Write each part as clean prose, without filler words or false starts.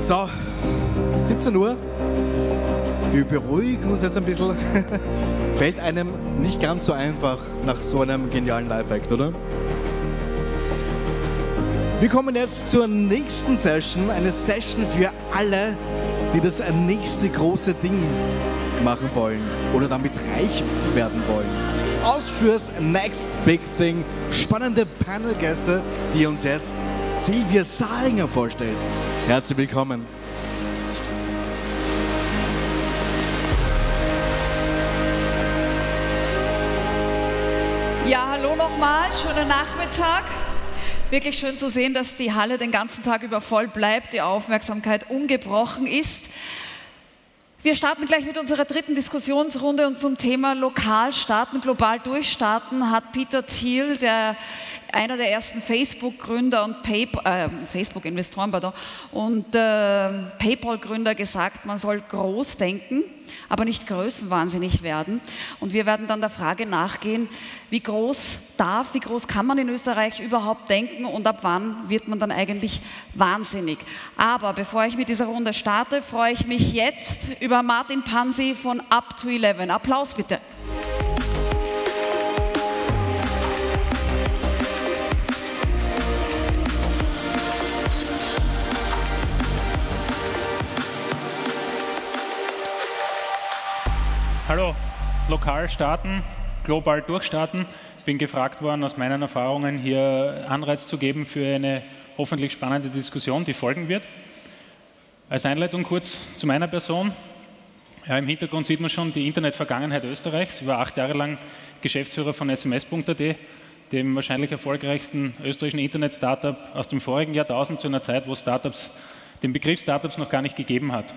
So, 17 Uhr. Wir beruhigen uns jetzt ein bisschen. Fällt einem nicht ganz so einfach nach so einem genialen Live-Act, oder? Wir kommen jetzt zur nächsten Session. Eine Session für alle, die das nächste große Ding machen wollen oder damit reich werden wollen. Austria's Next Big Thing. Spannende Panelgäste, die uns jetzt Silvia Salinger vorstellt. Herzlich willkommen. Ja, hallo nochmal, schönen Nachmittag. Wirklich schön zu sehen, dass die Halle den ganzen Tag über voll bleibt, die Aufmerksamkeit ungebrochen ist. Wir starten gleich mit unserer dritten Diskussionsrunde und zum Thema lokal starten, global durchstarten hat Peter Thiel, einer der ersten Facebook-Gründer und Facebook-Investoren und PayPal-Gründer gesagt, man soll groß denken, aber nicht größenwahnsinnig werden. Und wir werden dann der Frage nachgehen, wie groß kann man in Österreich überhaupt denken und ab wann wird man dann eigentlich wahnsinnig. Aber bevor ich mit dieser Runde starte, freue ich mich jetzt über Martin Pansi von Up to 11. Applaus bitte. Hallo, lokal starten, global durchstarten. Ich bin gefragt worden, aus meinen Erfahrungen hier Anreiz zu geben für eine hoffentlich spannende Diskussion, die folgen wird. Als Einleitung kurz zu meiner Person. Ja, im Hintergrund sieht man schon die Internetvergangenheit Österreichs. Ich war 8 Jahre lang Geschäftsführer von sms.at, dem wahrscheinlich erfolgreichsten österreichischen Internet-Startup aus dem vorigen Jahrtausend, zu einer Zeit, wo den Begriff Startups noch gar nicht gegeben hat.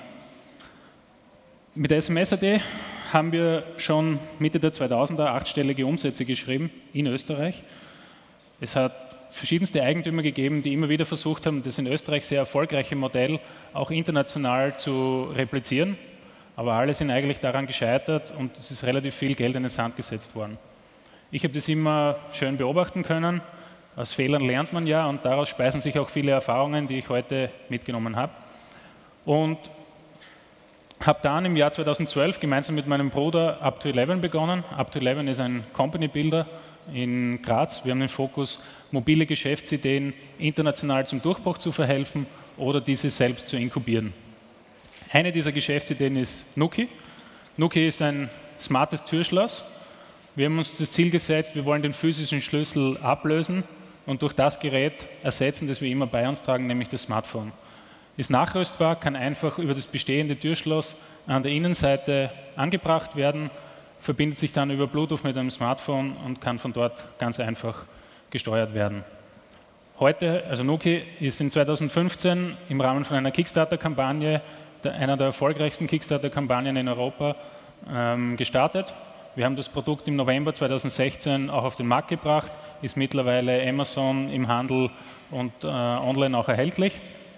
Mit sms.at haben wir schon Mitte der 2000er 8-stellige Umsätze geschrieben in Österreich. Es hat verschiedenste Eigentümer gegeben, die immer wieder versucht haben, das in Österreich sehr erfolgreiche Modell auch international zu replizieren. Aber alle sind eigentlich daran gescheitert und es ist relativ viel Geld in den Sand gesetzt worden. Ich habe das immer schön beobachten können. Aus Fehlern lernt man ja und daraus speisen sich auch viele Erfahrungen, die ich heute mitgenommen habe. Und habe dann im Jahr 2012 gemeinsam mit meinem Bruder Up to 11 begonnen. Up to 11 ist ein Company Builder in Graz. Wir haben den Fokus, mobile Geschäftsideen international zum Durchbruch zu verhelfen oder diese selbst zu inkubieren. Eine dieser Geschäftsideen ist Nuki. Nuki ist ein smartes Türschloss. Wir haben uns das Ziel gesetzt, wir wollen den physischen Schlüssel ablösen und durch das Gerät ersetzen, das wir immer bei uns tragen, nämlich das Smartphone. Ist nachrüstbar, kann einfach über das bestehende Türschloss an der Innenseite angebracht werden, verbindet sich dann über Bluetooth mit einem Smartphone und kann von dort ganz einfach gesteuert werden. Heute, also Nuki ist in 2015 im Rahmen von einer Kickstarter-Kampagne, einer der erfolgreichsten Kickstarter-Kampagnen in Europa, gestartet. Wir haben das Produkt im November 2016 auch auf den Markt gebracht, ist mittlerweile Amazon im Handel und online auch erhältlich.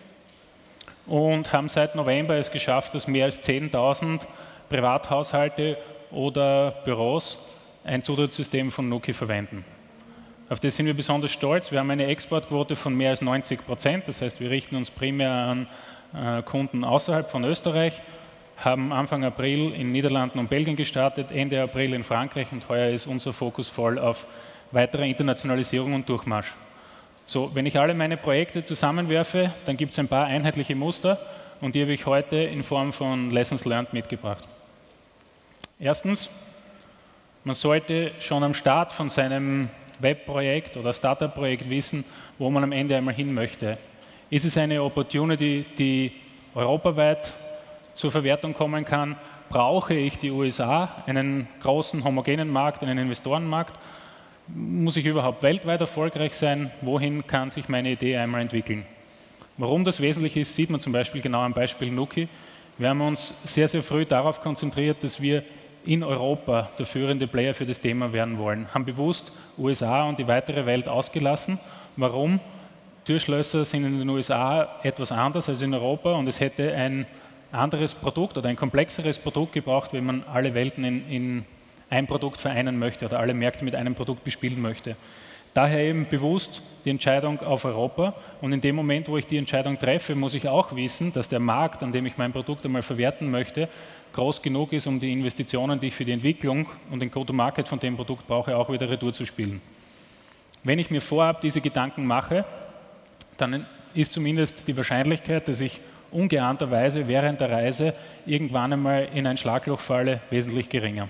Und haben seit November es geschafft, dass mehr als 10.000 Privathaushalte oder Büros ein Zutrittssystem von Nuki verwenden. Auf das sind wir besonders stolz. Wir haben eine Exportquote von mehr als 90%, das heißt, wir richten uns primär an Kunden außerhalb von Österreich, haben Anfang April in Niederlanden und Belgien gestartet, Ende April in Frankreich und heuer ist unser Fokus voll auf weitere Internationalisierung und Durchmarsch. So, wenn ich alle meine Projekte zusammenwerfe, dann gibt es ein paar einheitliche Muster und die habe ich heute in Form von Lessons Learned mitgebracht. Erstens, man sollte schon am Start von seinem Webprojekt oder Startup-Projekt wissen, wo man am Ende einmal hin möchte. Ist es eine Opportunity, die europaweit zur Verwertung kommen kann? Brauche ich die USA, einen großen homogenen Markt, einen Investorenmarkt? Muss ich überhaupt weltweit erfolgreich sein? Wohin kann sich meine Idee einmal entwickeln? Warum das wesentlich ist, sieht man zum Beispiel genau am Beispiel Nuki. Wir haben uns sehr, sehr früh darauf konzentriert, dass wir in Europa der führende Player für das Thema werden wollen. Haben bewusst USA und die weitere Welt ausgelassen. Warum? Türschlösser sind in den USA etwas anders als in Europa und es hätte ein anderes Produkt oder ein komplexeres Produkt gebraucht, wenn man alle Welten in ein Produkt vereinen möchte oder alle Märkte mit einem Produkt bespielen möchte. Daher eben bewusst die Entscheidung auf Europa. Und in dem Moment, wo ich die Entscheidung treffe, muss ich auch wissen, dass der Markt, an dem ich mein Produkt einmal verwerten möchte, groß genug ist, um die Investitionen, die ich für die Entwicklung und den Go-to-Market von dem Produkt brauche, auch wieder retour zu spielen. Wenn ich mir vorab diese Gedanken mache, dann ist zumindest die Wahrscheinlichkeit, dass ich ungeahnterweise während der Reise irgendwann einmal in ein Schlagloch falle, wesentlich geringer.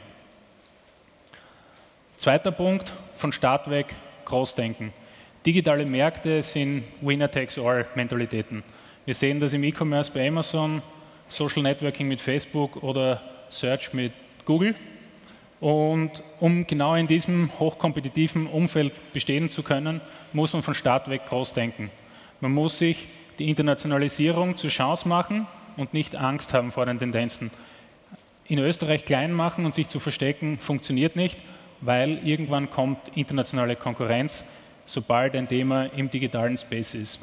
Zweiter Punkt, von Start weg Großdenken. Digitale Märkte sind Winner-takes-all-Mentalitäten. Wir sehen das im E-Commerce bei Amazon, Social Networking mit Facebook oder Search mit Google. Und um genau in diesem hochkompetitiven Umfeld bestehen zu können, muss man von Start weg groß denken. Man muss sich die Internationalisierung zur Chance machen und nicht Angst haben vor den Tendenzen. In Österreich klein machen und sich zu verstecken, funktioniert nicht, weil irgendwann kommt internationale Konkurrenz, sobald ein Thema im digitalen Space ist.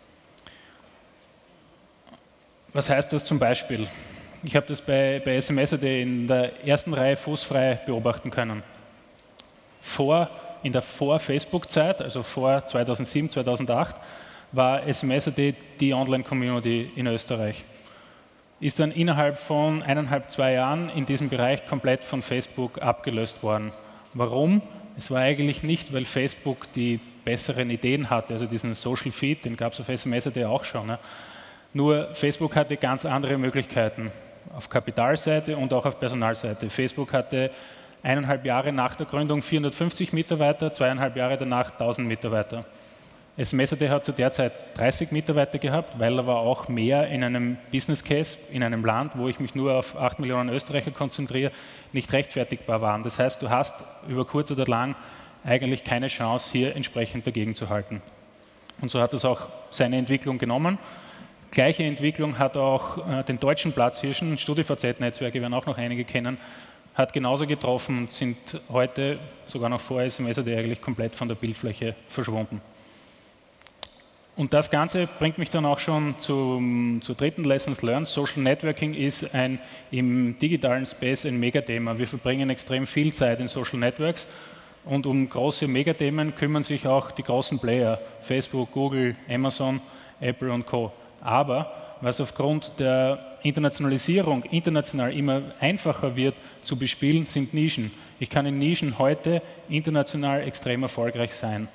Was heißt das zum Beispiel? Ich habe das bei SMS.at in der ersten Reihe fußfrei beobachten können. In der Vor-Facebook-Zeit, also vor 2007, 2008, war SMS.at die Online-Community in Österreich. Ist dann innerhalb von 1,5, 2 Jahren in diesem Bereich komplett von Facebook abgelöst worden. Warum? Es war eigentlich nicht, weil Facebook die besseren Ideen hatte, also diesen Social Feed, den gab es auf SMS.at auch schon. Ne? Nur Facebook hatte ganz andere Möglichkeiten auf Kapitalseite und auch auf Personalseite. Facebook hatte 1,5 Jahre nach der Gründung 450 Mitarbeiter, 2,5 Jahre danach 1000 Mitarbeiter. SMS.at hat zu der Zeit 30 Mitarbeiter gehabt, weil aber auch mehr in einem Business Case, in einem Land, wo ich mich nur auf 8 Millionen Österreicher konzentriere, nicht rechtfertigbar waren. Das heißt, du hast über kurz oder lang eigentlich keine Chance, hier entsprechend dagegen zu halten. Und so hat es auch seine Entwicklung genommen. Gleiche Entwicklung hat auch den deutschen Platzhirschen, StudiVZ-Netzwerke werden auch noch einige kennen, hat genauso getroffen und sind heute, sogar noch vor SMS.at, eigentlich komplett von der Bildfläche verschwunden. Und das Ganze bringt mich dann auch schon zur dritten Lessons Learned. Social Networking ist im digitalen Space ein Megathema. Wir verbringen extrem viel Zeit in Social Networks und um große Megathemen kümmern sich auch die großen Player, Facebook, Google, Amazon, Apple und Co. Aber was aufgrund der Internationalisierung international immer einfacher wird zu bespielen, sind Nischen. Ich kann in Nischen heute international extrem erfolgreich sein.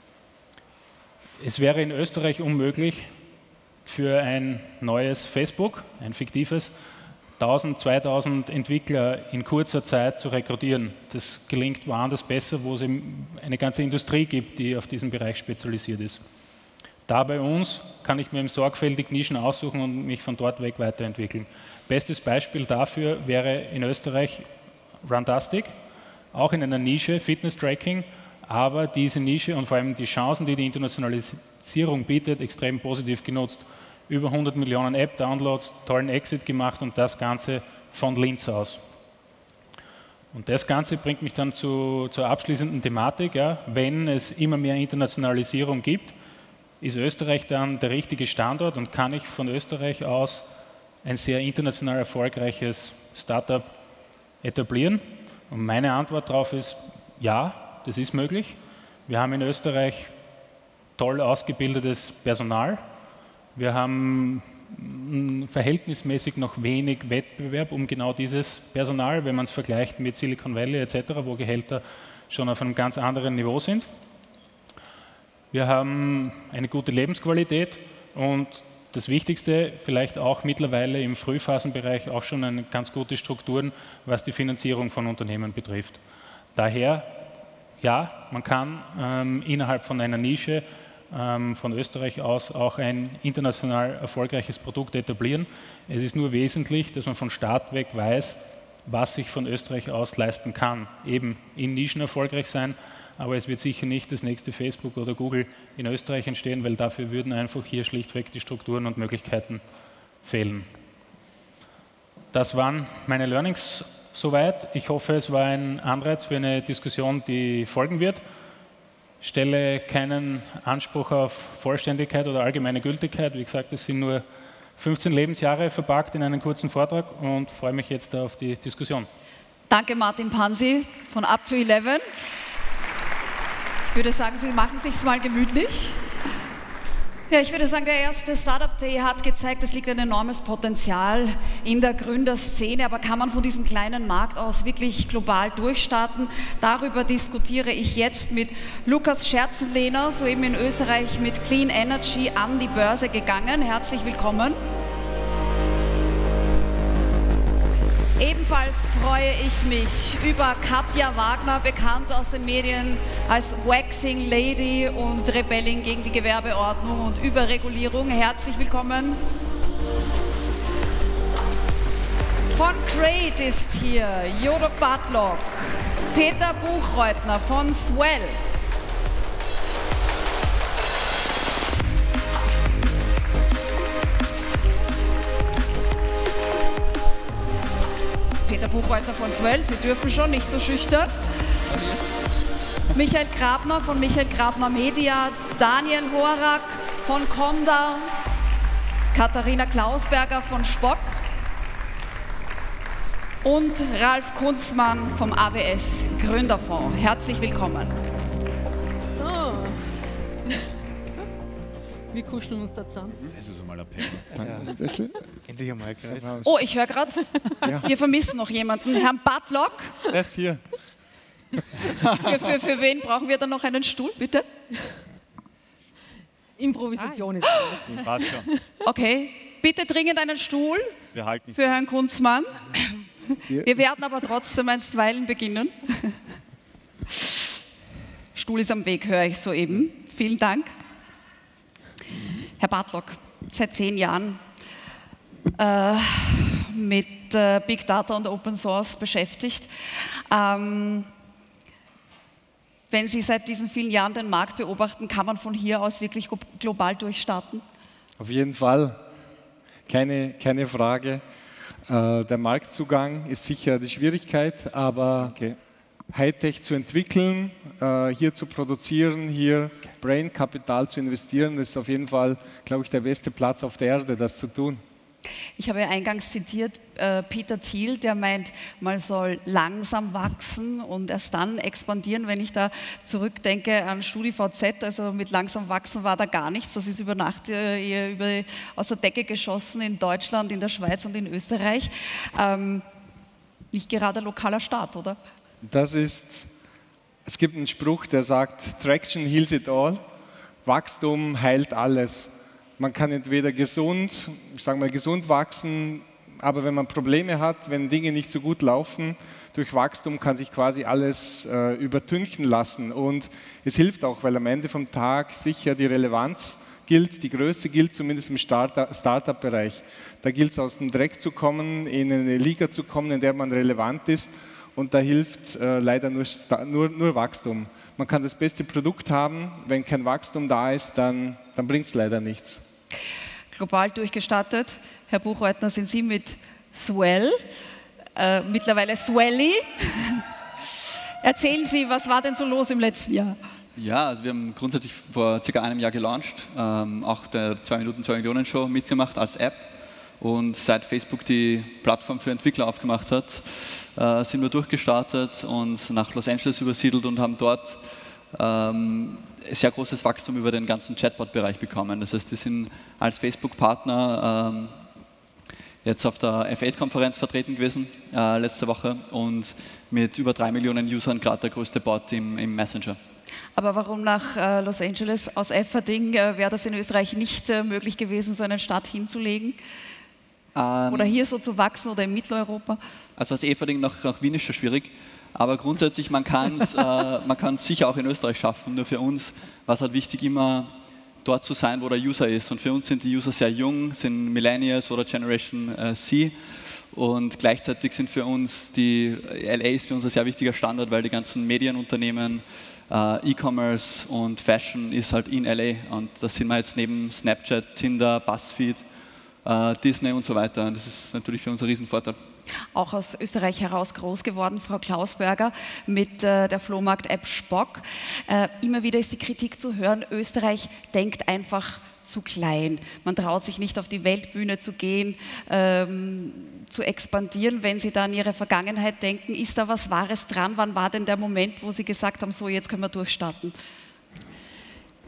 Es wäre in Österreich unmöglich, für ein neues Facebook, ein fiktives, 1000, 2000 Entwickler in kurzer Zeit zu rekrutieren. Das gelingt woanders besser, wo es eine ganze Industrie gibt, die auf diesen Bereich spezialisiert ist. Da bei uns kann ich mir sorgfältig Nischen aussuchen und mich von dort weg weiterentwickeln. Bestes Beispiel dafür wäre in Österreich Runtastic, auch in einer Nische, Fitness-Tracking, aber diese Nische und vor allem die Chancen, die die Internationalisierung bietet, extrem positiv genutzt. Über 100 Millionen App-Downloads, tollen Exit gemacht und das Ganze von Linz aus. Und das Ganze bringt mich dann zur abschließenden Thematik. Ja. Wenn es immer mehr Internationalisierung gibt, ist Österreich dann der richtige Standort und kann ich von Österreich aus ein sehr international erfolgreiches Startup etablieren? Und meine Antwort darauf ist ja. Das ist möglich. Wir haben in Österreich toll ausgebildetes Personal. Wir haben verhältnismäßig noch wenig Wettbewerb um genau dieses Personal, wenn man es vergleicht mit Silicon Valley etc., wo Gehälter schon auf einem ganz anderen Niveau sind. Wir haben eine gute Lebensqualität und das Wichtigste, vielleicht auch mittlerweile im Frühphasenbereich auch schon eine ganz gute Strukturen, was die Finanzierung von Unternehmen betrifft. Daher ja, man kann innerhalb von einer Nische von Österreich aus auch ein international erfolgreiches Produkt etablieren. Es ist nur wesentlich, dass man von Start weg weiß, was sich von Österreich aus leisten kann. Eben in Nischen erfolgreich sein, aber es wird sicher nicht das nächste Facebook oder Google in Österreich entstehen, weil dafür würden einfach hier schlichtweg die Strukturen und Möglichkeiten fehlen. Das waren meine Learnings soweit. Ich hoffe, es war ein Anreiz für eine Diskussion, die folgen wird. Ich stelle keinen Anspruch auf Vollständigkeit oder allgemeine Gültigkeit. Wie gesagt, es sind nur 15 Lebensjahre verpackt in einen kurzen Vortrag und freue mich jetzt auf die Diskussion. Danke Martin Pansi von Up to 11. Ich würde sagen, Sie machen sich's mal gemütlich. Ja, ich würde sagen, der erste Startup Day hat gezeigt, es liegt ein enormes Potenzial in der Gründerszene, aber kann man von diesem kleinen Markt aus wirklich global durchstarten? Darüber diskutiere ich jetzt mit Lukas Scherzenlehner, soeben in Österreich mit Clean Energy an die Börse gegangen. Herzlich willkommen. Ebenfalls freue ich mich über Katja Wagner, bekannt aus den Medien als Waxing Lady und Rebellin gegen die Gewerbeordnung und Überregulierung. Herzlich willkommen. Von Crate ist hier Jodo Bartlock, Peter Buchreutner von Swell. Peter Buchreutner von Swell, Sie dürfen schon, nicht so schüchtern. Michael Grabner von Michael Grabner Media, Daniel Horak von Conda, Katharina Klausberger von Spock und Ralf Kunzmann vom AWS Gründerfonds. Herzlich willkommen. So. Wir kuscheln uns da zusammen. Das ist einmal ein Appell. Endlich einmal Kreis. Oh, ich höre gerade, wir vermissen noch jemanden. Herrn Bartlock. Das hier. Für wen brauchen wir dann noch einen Stuhl, bitte? Improvisation ist alles. Passt schon. Okay, bitte dringend einen Stuhl Wir halten für Herrn Kunzmann. Wir werden aber trotzdem einstweilen beginnen. Stuhl ist am Weg, höre ich soeben. Vielen Dank. Herr Bartlock, seit 10 Jahren mit Big Data und Open Source beschäftigt. Wenn Sie seit diesen vielen Jahren den Markt beobachten, kann man von hier aus wirklich global durchstarten? Auf jeden Fall, keine Frage. Der Marktzugang ist sicher die Schwierigkeit, aber Hightech zu entwickeln, hier zu produzieren, hier Brain-Kapital zu investieren, das ist auf jeden Fall, glaube ich, der beste Platz auf der Erde, das zu tun. Ich habe ja eingangs zitiert Peter Thiel, der meint, man soll langsam wachsen und erst dann expandieren. Wenn ich da zurückdenke an StudiVZ, also mit langsam wachsen war da gar nichts. Das ist über Nacht aus der Decke geschossen in Deutschland, in der Schweiz und in Österreich. Nicht gerade lokaler Start, oder? Es gibt einen Spruch, der sagt, Traction heals it all, Wachstum heilt alles. Man kann entweder gesund wachsen, aber wenn man Probleme hat, wenn Dinge nicht so gut laufen, durch Wachstum kann sich quasi alles übertünchen lassen. Und es hilft auch, weil am Ende vom Tag sicher die Relevanz gilt, die Größe gilt, zumindest im Startup-Bereich. Da gilt es, aus dem Dreck zu kommen, in eine Liga zu kommen, in der man relevant ist. Und da hilft leider nur Wachstum. Man kann das beste Produkt haben, wenn kein Wachstum da ist, dann bringt es leider nichts. Global durchgestartet. Herr Buchreutner, sind Sie mit Swell, mittlerweile Swelly. Erzählen Sie, was war denn so los im letzten Jahr? Ja, also wir haben grundsätzlich vor circa einem Jahr gelauncht, auch der 2 Minuten 2 Millionen Show mitgemacht als App. Und seit Facebook die Plattform für Entwickler aufgemacht hat, sind wir durchgestartet und nach Los Angeles übersiedelt und haben dort sehr großes Wachstum über den ganzen Chatbot-Bereich bekommen. Das heißt, wir sind als Facebook-Partner jetzt auf der F8-Konferenz vertreten gewesen, letzte Woche, und mit über 3 Millionen Usern gerade der größte Bot im Messenger. Aber warum nach Los Angeles? Aus Efferding wäre das in Österreich nicht möglich gewesen, so einen Start hinzulegen? Oder hier so zu wachsen oder in Mitteleuropa? Also aus Efferding nach Wien ist schon schwierig. Aber grundsätzlich, man kann es sicher auch in Österreich schaffen. Nur für uns war es halt wichtig, immer dort zu sein, wo der User ist. Und für uns sind die User sehr jung, sind Millennials oder Generation C. Und gleichzeitig sind für uns LA ist für uns ein sehr wichtiger Standort, weil die ganzen Medienunternehmen, E-Commerce und Fashion ist halt in LA. Und da sind wir jetzt neben Snapchat, Tinder, BuzzFeed, Disney und so weiter. Und das ist natürlich für uns ein Riesenvorteil. Auch aus Österreich heraus groß geworden, Frau Klausberger, mit der Flohmarkt-App Spock. Immer wieder ist die Kritik zu hören, Österreich denkt einfach zu klein. Man traut sich nicht auf die Weltbühne zu gehen, zu expandieren. Wenn Sie da an Ihre Vergangenheit denken, ist da was Wahres dran? Wann war denn der Moment, wo Sie gesagt haben, so jetzt können wir durchstarten?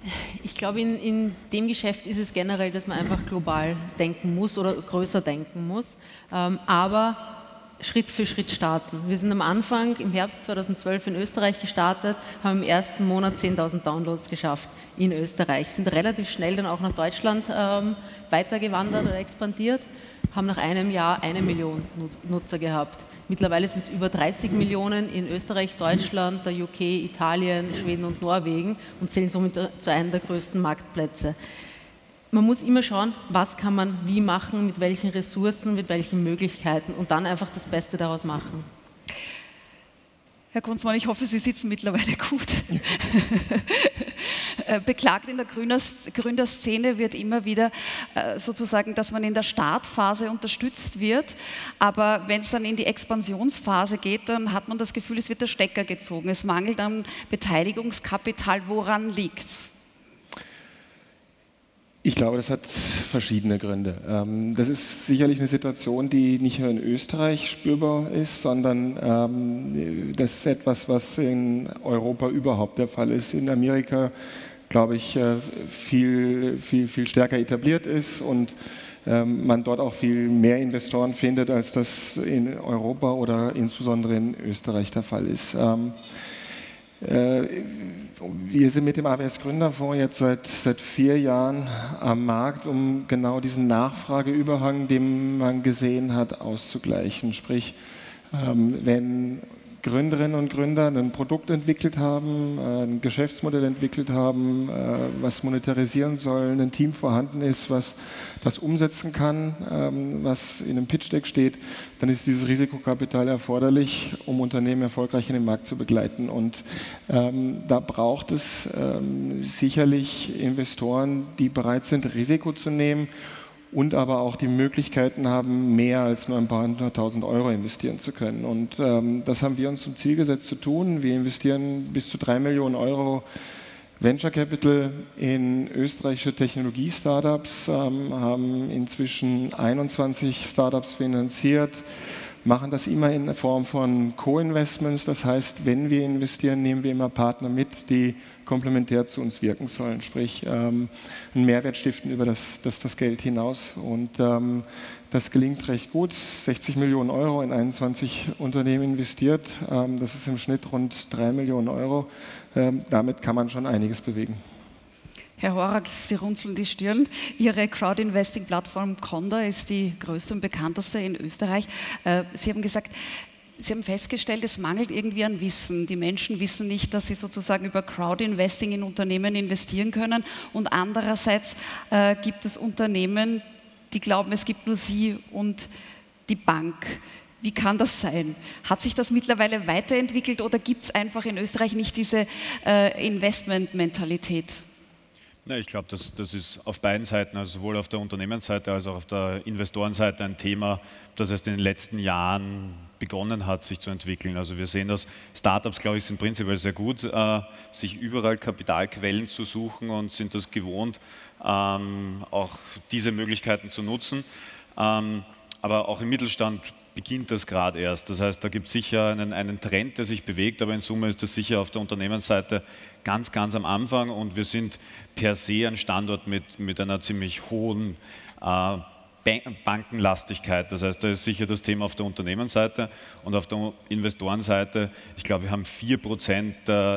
Ich glaube, in dem Geschäft ist es generell, dass man einfach global denken muss oder größer denken muss, aber Schritt für Schritt starten. Wir sind am Anfang im Herbst 2012 in Österreich gestartet, haben im ersten Monat 10.000 Downloads geschafft in Österreich, sind relativ schnell dann auch nach Deutschland weitergewandert oder expandiert, haben nach einem Jahr 1 Million Nutzer gehabt. Mittlerweile sind es über 30 Millionen in Österreich, Deutschland, der UK, Italien, Schweden und Norwegen und zählen somit zu einem der größten Marktplätze. Man muss immer schauen, was kann man wie machen, mit welchen Ressourcen, mit welchen Möglichkeiten und dann einfach das Beste daraus machen. Herr Kunzmann, ich hoffe, Sie sitzen mittlerweile gut. Beklagt in der Gründerszene wird immer wieder sozusagen, dass man in der Startphase unterstützt wird, aber wenn es dann in die Expansionsphase geht, dann hat man das Gefühl, es wird der Stecker gezogen. Es mangelt an Beteiligungskapital. Woran liegt es? Ich glaube, das hat verschiedene Gründe. Das ist sicherlich eine Situation, die nicht nur in Österreich spürbar ist, sondern das ist etwas, was in Europa überhaupt der Fall ist. In Amerika, glaube ich, viel stärker etabliert ist und man dort auch viel mehr Investoren findet, als das in Europa oder insbesondere in Österreich der Fall ist. Wir sind mit dem AWS Gründerfonds jetzt seit 4 Jahren am Markt, um genau diesen Nachfrageüberhang, den man gesehen hat, auszugleichen. Sprich, wenn Gründerinnen und Gründer ein Produkt entwickelt haben, ein Geschäftsmodell entwickelt haben, was monetarisieren soll, ein Team vorhanden ist, was das umsetzen kann, was in einem Pitch-Deck steht, dann ist dieses Risikokapital erforderlich, um Unternehmen erfolgreich in den Markt zu begleiten. Und da braucht es sicherlich Investoren, die bereit sind, Risiko zu nehmen und aber auch die Möglichkeiten haben, mehr als nur ein paar 100.000 Euro investieren zu können. Und das haben wir uns zum Ziel gesetzt zu tun. Wir investieren bis zu 3 Millionen Euro Venture Capital in österreichische Technologie-Startups, haben inzwischen 21 Startups finanziert, machen das immer in Form von Co-Investments. Das heißt, wenn wir investieren, nehmen wir immer Partner mit, die komplementär zu uns wirken sollen, sprich einen Mehrwert stiften über das Geld hinaus. Und das gelingt recht gut. 60 Millionen Euro in 21 Unternehmen investiert. Das ist im Schnitt rund 3 Millionen Euro. Damit kann man schon einiges bewegen. Herr Horak, Sie runzeln die Stirn. Ihre Crowd-Investing-Plattform Conda ist die größte und bekannteste in Österreich. Sie haben gesagt, Sie haben festgestellt, es mangelt irgendwie an Wissen. Die Menschen wissen nicht, dass sie sozusagen über Crowd-Investing in Unternehmen investieren können. Und andererseits gibt es Unternehmen, die glauben, es gibt nur sie und die Bank. Wie kann das sein? Hat sich das mittlerweile weiterentwickelt oder gibt es einfach in Österreich nicht diese Investment-Mentalität? Ja, ich glaube, das ist auf beiden Seiten, also sowohl auf der Unternehmensseite als auch auf der Investorenseite ein Thema, das erst in den letzten Jahren begonnen hat, sich zu entwickeln. Also wir sehen, dass Startups, glaube ich, sind prinzipiell sehr gut, sich überall Kapitalquellen zu suchen und sind das gewohnt, auch diese Möglichkeiten zu nutzen. Aber auch im Mittelstand beginnt das gerade erst. Das heißt, da gibt es sicher einen Trend, der sich bewegt, aber in Summe ist das sicher auf der Unternehmensseite ganz am Anfang und wir sind per se ein Standort mit einer ziemlich hohen Bankenlastigkeit. Das heißt, da ist sicher das Thema auf der Unternehmensseite und auf der Investorenseite. Ich glaube, wir haben 4%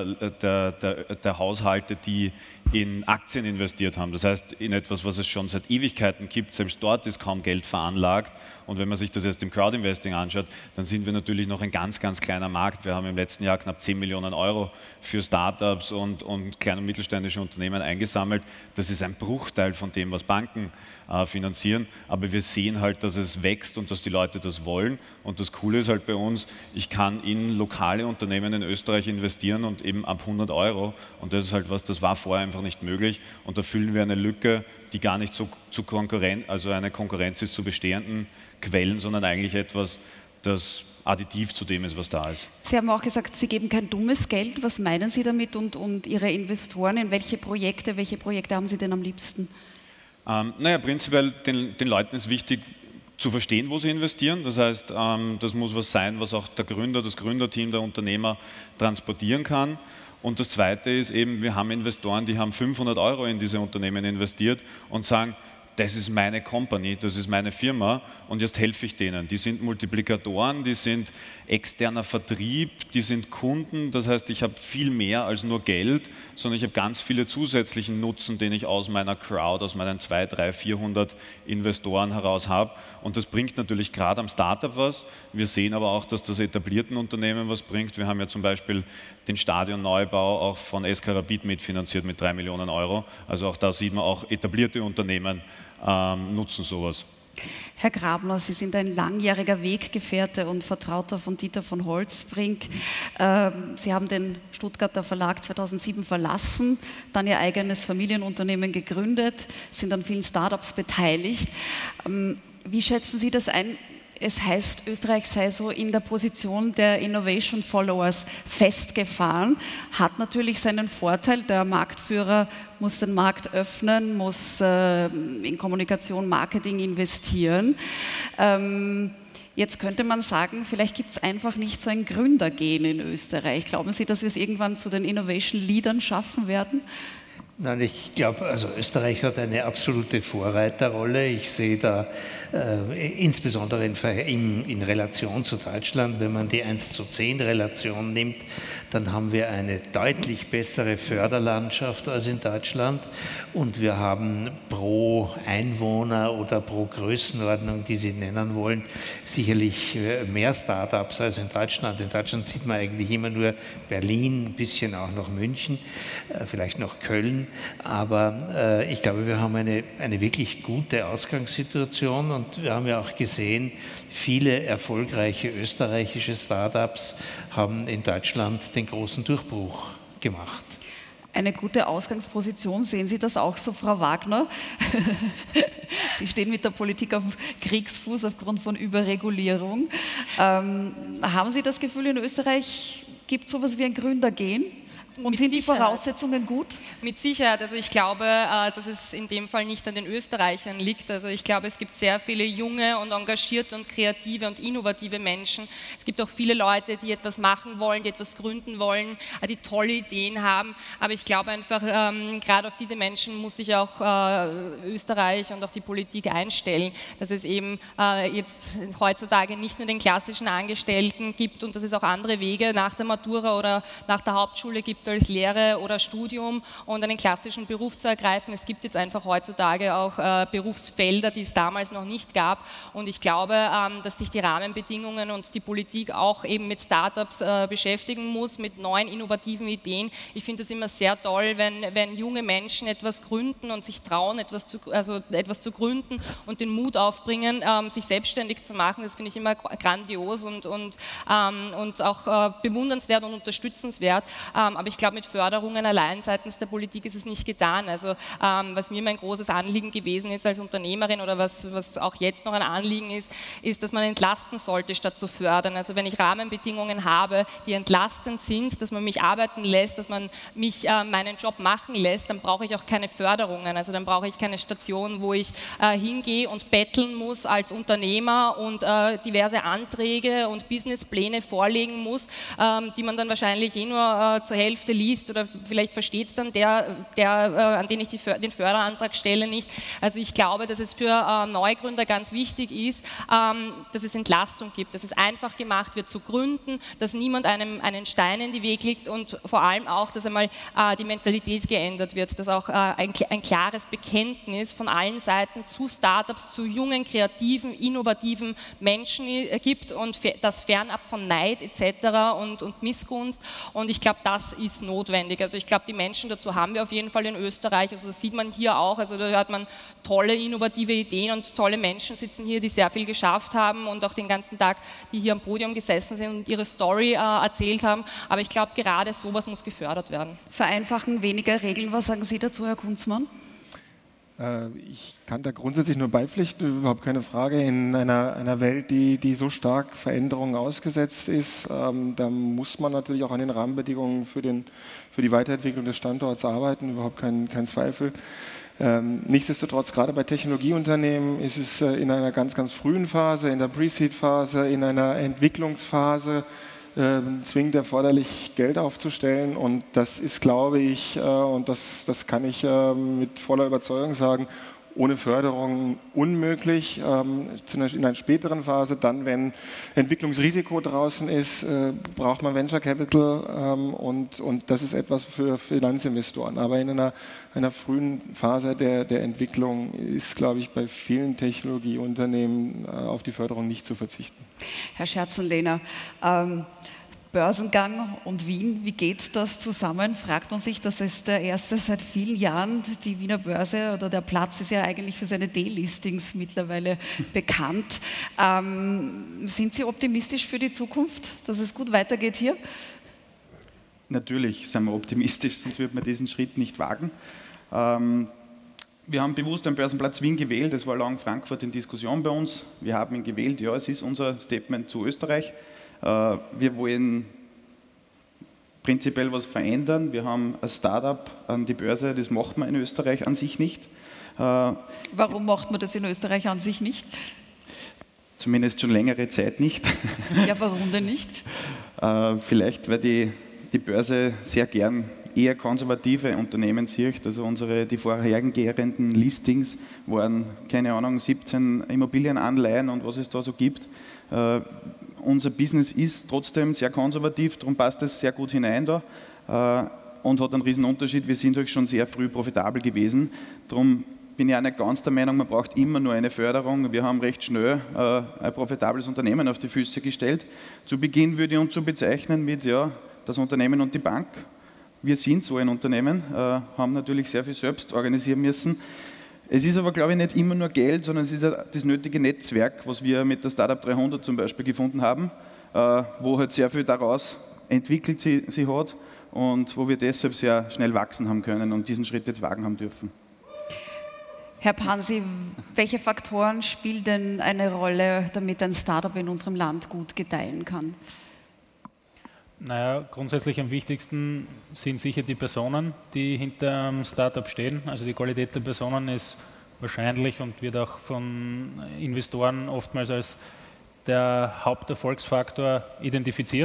der Haushalte, die in Aktien investiert haben. Das heißt, in etwas, was es schon seit Ewigkeiten gibt. Selbst dort ist kaum Geld veranlagt. Und wenn man sich das jetzt im Crowdinvesting anschaut, dann sind wir natürlich noch ein ganz kleiner Markt. Wir haben im letzten Jahr knapp 10 Millionen Euro für Startups und kleine und mittelständische Unternehmen eingesammelt. Das ist ein Bruchteil von dem, was Banken finanzieren. Aber wir sehen halt, dass es wächst und dass die Leute das wollen. Und das Coole ist halt bei uns, ich kann in lokale Unternehmen in Österreich investieren und eben ab 100 Euro. Und das ist halt was, das war vorher einfach nicht möglich. Und da füllen wir eine Lücke, die gar nicht zu Konkurrenz, also eine Konkurrenz ist zu bestehenden Quellen, sondern eigentlich etwas, das additiv zu dem ist, was da ist. Sie haben auch gesagt, Sie geben kein dummes Geld. Was meinen Sie damit und Ihre Investoren? In welche Projekte haben Sie denn am liebsten? Naja, prinzipiell den Leuten ist wichtig zu verstehen, wo sie investieren. Das heißt, das muss was sein, was auch der Gründer, das Gründerteam, der Unternehmer transportieren kann. Und das Zweite ist eben, wir haben Investoren, die haben 500 € in diese Unternehmen investiert und sagen, das ist meine Company, das ist meine Firma und jetzt helfe ich denen. Die sind Multiplikatoren, die sind externer Vertrieb, die sind Kunden. Das heißt, ich habe viel mehr als nur Geld, sondern ich habe ganz viele zusätzlichen Nutzen, den ich aus meiner Crowd, aus meinen 200, 300, 400 Investoren heraus habe. Und das bringt natürlich gerade am Startup was. Wir sehen aber auch, dass das etablierten Unternehmen was bringt. Wir haben ja zum Beispiel den Stadionneubau auch von SK Rapid mitfinanziert mit 3 Millionen €. Also auch da sieht man, auch etablierte Unternehmen nutzen sowas. Herr Grabner, Sie sind ein langjähriger Weggefährte und Vertrauter von Dieter von Holtzbrinck. Sie haben den Stuttgarter Verlag 2007 verlassen, dann Ihr eigenes Familienunternehmen gegründet, sind an vielen Startups beteiligt. Wie schätzen Sie das ein? Es heißt, Österreich sei so in der Position der Innovation Followers festgefahren, hat natürlich seinen Vorteil. Der Marktführer muss den Markt öffnen, muss in Kommunikation, Marketing investieren. Jetzt könnte man sagen, vielleicht gibt es einfach nicht so ein Gründergen in Österreich. Glauben Sie, dass wir es irgendwann zu den Innovation Leadern schaffen werden? Nein, ich glaube, also Österreich hat eine absolute Vorreiterrolle. Ich sehe da insbesondere in Relation zu Deutschland, wenn man die 1:10 Relation nimmt, dann haben wir eine deutlich bessere Förderlandschaft als in Deutschland und wir haben pro Einwohner oder pro Größenordnung, die Sie nennen wollen, sicherlich mehr Startups als in Deutschland. In Deutschland sieht man eigentlich immer nur Berlin, ein bisschen auch noch München, vielleicht noch Köln. Aber ich glaube, wir haben eine wirklich gute Ausgangssituation und wir haben ja auch gesehen, viele erfolgreiche österreichische Startups haben in Deutschland den großen Durchbruch gemacht. Eine gute Ausgangsposition, sehen Sie das auch so, Frau Wagner? Sie stehen mit der Politik auf Kriegsfuß aufgrund von Überregulierung. Haben Sie das Gefühl, in Österreich gibt es sowas wie ein Gründergen? Und sind die Voraussetzungen gut? Mit Sicherheit. Also ich glaube, dass es in dem Fall nicht an den Österreichern liegt. Also ich glaube, es gibt sehr viele junge und engagierte und kreative und innovative Menschen. Es gibt auch viele Leute, die etwas machen wollen, die etwas gründen wollen, die tolle Ideen haben. Aber ich glaube einfach, gerade auf diese Menschen muss sich auch Österreich und auch die Politik einstellen, dass es eben jetzt heutzutage nicht nur den klassischen Angestellten gibt und dass es auch andere Wege nach der Matura oder nach der Hauptschule gibt, als Lehre oder Studium und einen klassischen Beruf zu ergreifen. Es gibt jetzt einfach heutzutage auch Berufsfelder, die es damals noch nicht gab. Und ich glaube, dass sich die Rahmenbedingungen und die Politik auch eben mit Startups beschäftigen muss, mit neuen innovativen Ideen. Ich finde es immer sehr toll, wenn junge Menschen etwas gründen und sich trauen, etwas zu gründen und den Mut aufbringen, sich selbstständig zu machen. Das finde ich immer grandios und auch bewundernswert und unterstützenswert. Aber ich glaube, mit Förderungen allein seitens der Politik ist es nicht getan. Also was mir mein großes Anliegen gewesen ist als Unternehmerin oder was auch jetzt noch ein Anliegen ist, dass man entlasten sollte, statt zu fördern. Also wenn ich Rahmenbedingungen habe, die entlastend sind, dass man mich arbeiten lässt, dass man mich meinen Job machen lässt, dann brauche ich auch keine Förderungen. Also dann brauche ich keine Station, wo ich hingehe und betteln muss als Unternehmer und diverse Anträge und Businesspläne vorlegen muss, die man dann wahrscheinlich nur zur Hälfte liest oder vielleicht versteht es dann an den ich den Förderantrag stelle, nicht. Also ich glaube, dass es für Neugründer ganz wichtig ist, dass es Entlastung gibt, dass es einfach gemacht wird zu gründen, dass niemand einem einen Stein in den Weg legt und vor allem auch, dass einmal die Mentalität geändert wird, dass auch ein klares Bekenntnis von allen Seiten zu Startups, zu jungen, kreativen, innovativen Menschen gibt und das fernab von Neid etc. und Missgunst. Und ich glaube, das ist notwendig. Also ich glaube, die Menschen dazu haben wir auf jeden Fall in Österreich. Also das sieht man hier auch. Also da hört man tolle, innovative Ideen und tolle Menschen sitzen hier, die sehr viel geschafft haben und auch den ganzen Tag, die hier am Podium gesessen sind und ihre Story erzählt haben. Aber ich glaube, gerade sowas muss gefördert werden. Vereinfachen, weniger Regeln. Was sagen Sie dazu, Herr Kunzmann? Ich kann da grundsätzlich nur beipflichten, überhaupt keine Frage. In einer Welt, die so stark Veränderungen ausgesetzt ist, da muss man natürlich auch an den Rahmenbedingungen für die Weiterentwicklung des Standorts arbeiten, überhaupt kein Zweifel. Nichtsdestotrotz, gerade bei Technologieunternehmen ist es in einer ganz, ganz frühen Phase, in der Pre-Seed-Phase, in einer Entwicklungsphase zwingend erforderlich, Geld aufzustellen. Und das ist, glaube ich, und das kann ich mit voller Überzeugung sagen, ohne Förderung unmöglich. In einer späteren Phase, dann, wenn Entwicklungsrisiko draußen ist, braucht man Venture Capital und das ist etwas für Finanzinvestoren. Aber in einer frühen Phase der Entwicklung ist, glaube ich, bei vielen Technologieunternehmen auf die Förderung nicht zu verzichten. Herr Scherzenlehner, Börsengang und Wien, wie geht das zusammen? Fragt man sich, das ist der erste seit vielen Jahren. Die Wiener Börse oder der Platz ist ja eigentlich für seine Delistings mittlerweile bekannt. Sind Sie optimistisch für die Zukunft, dass es gut weitergeht hier? Natürlich sind wir optimistisch, sonst würde man diesen Schritt nicht wagen. Wir haben bewusst den Börsenplatz Wien gewählt. Es war lange Frankfurt in Diskussion bei uns. Wir haben ihn gewählt. Ja, es ist unser Statement zu Österreich. Wir wollen prinzipiell was verändern. Wir haben ein Startup an die Börse, das macht man in Österreich an sich nicht. Warum macht man das in Österreich an sich nicht? Zumindest schon längere Zeit nicht. Ja, warum denn nicht? Vielleicht, weil die Börse sehr gern eher konservative Unternehmen sieht. Also die vorhergehenden Listings waren, keine Ahnung, 17 Immobilienanleihen und was es da so gibt. Unser Business ist trotzdem sehr konservativ, darum passt es sehr gut hinein da und hat einen riesen Unterschied. Wir sind schon sehr früh profitabel gewesen. Darum bin ich auch nicht ganz der Meinung, man braucht immer nur eine Förderung. Wir haben recht schnell ein profitables Unternehmen auf die Füße gestellt. Zu Beginn würde ich uns so bezeichnen mit das Unternehmen und die Bank. Wir sind so ein Unternehmen, haben natürlich sehr viel selbst organisieren müssen. Es ist aber, glaube ich, nicht immer nur Geld, sondern es ist das nötige Netzwerk, was wir mit der Startup 300 zum Beispiel gefunden haben, wo halt sehr viel daraus entwickelt sie hat und wo wir deshalb sehr schnell wachsen haben können und diesen Schritt jetzt wagen haben dürfen. Herr Pansi, welche Faktoren spielen denn eine Rolle, damit ein Startup in unserem Land gut gedeihen kann? Naja, grundsätzlich am wichtigsten sind sicher die Personen, die hinter einem Startup stehen. Also die Qualität der Personen ist wahrscheinlich und wird auch von Investoren oftmals als der Haupterfolgsfaktor identifiziert.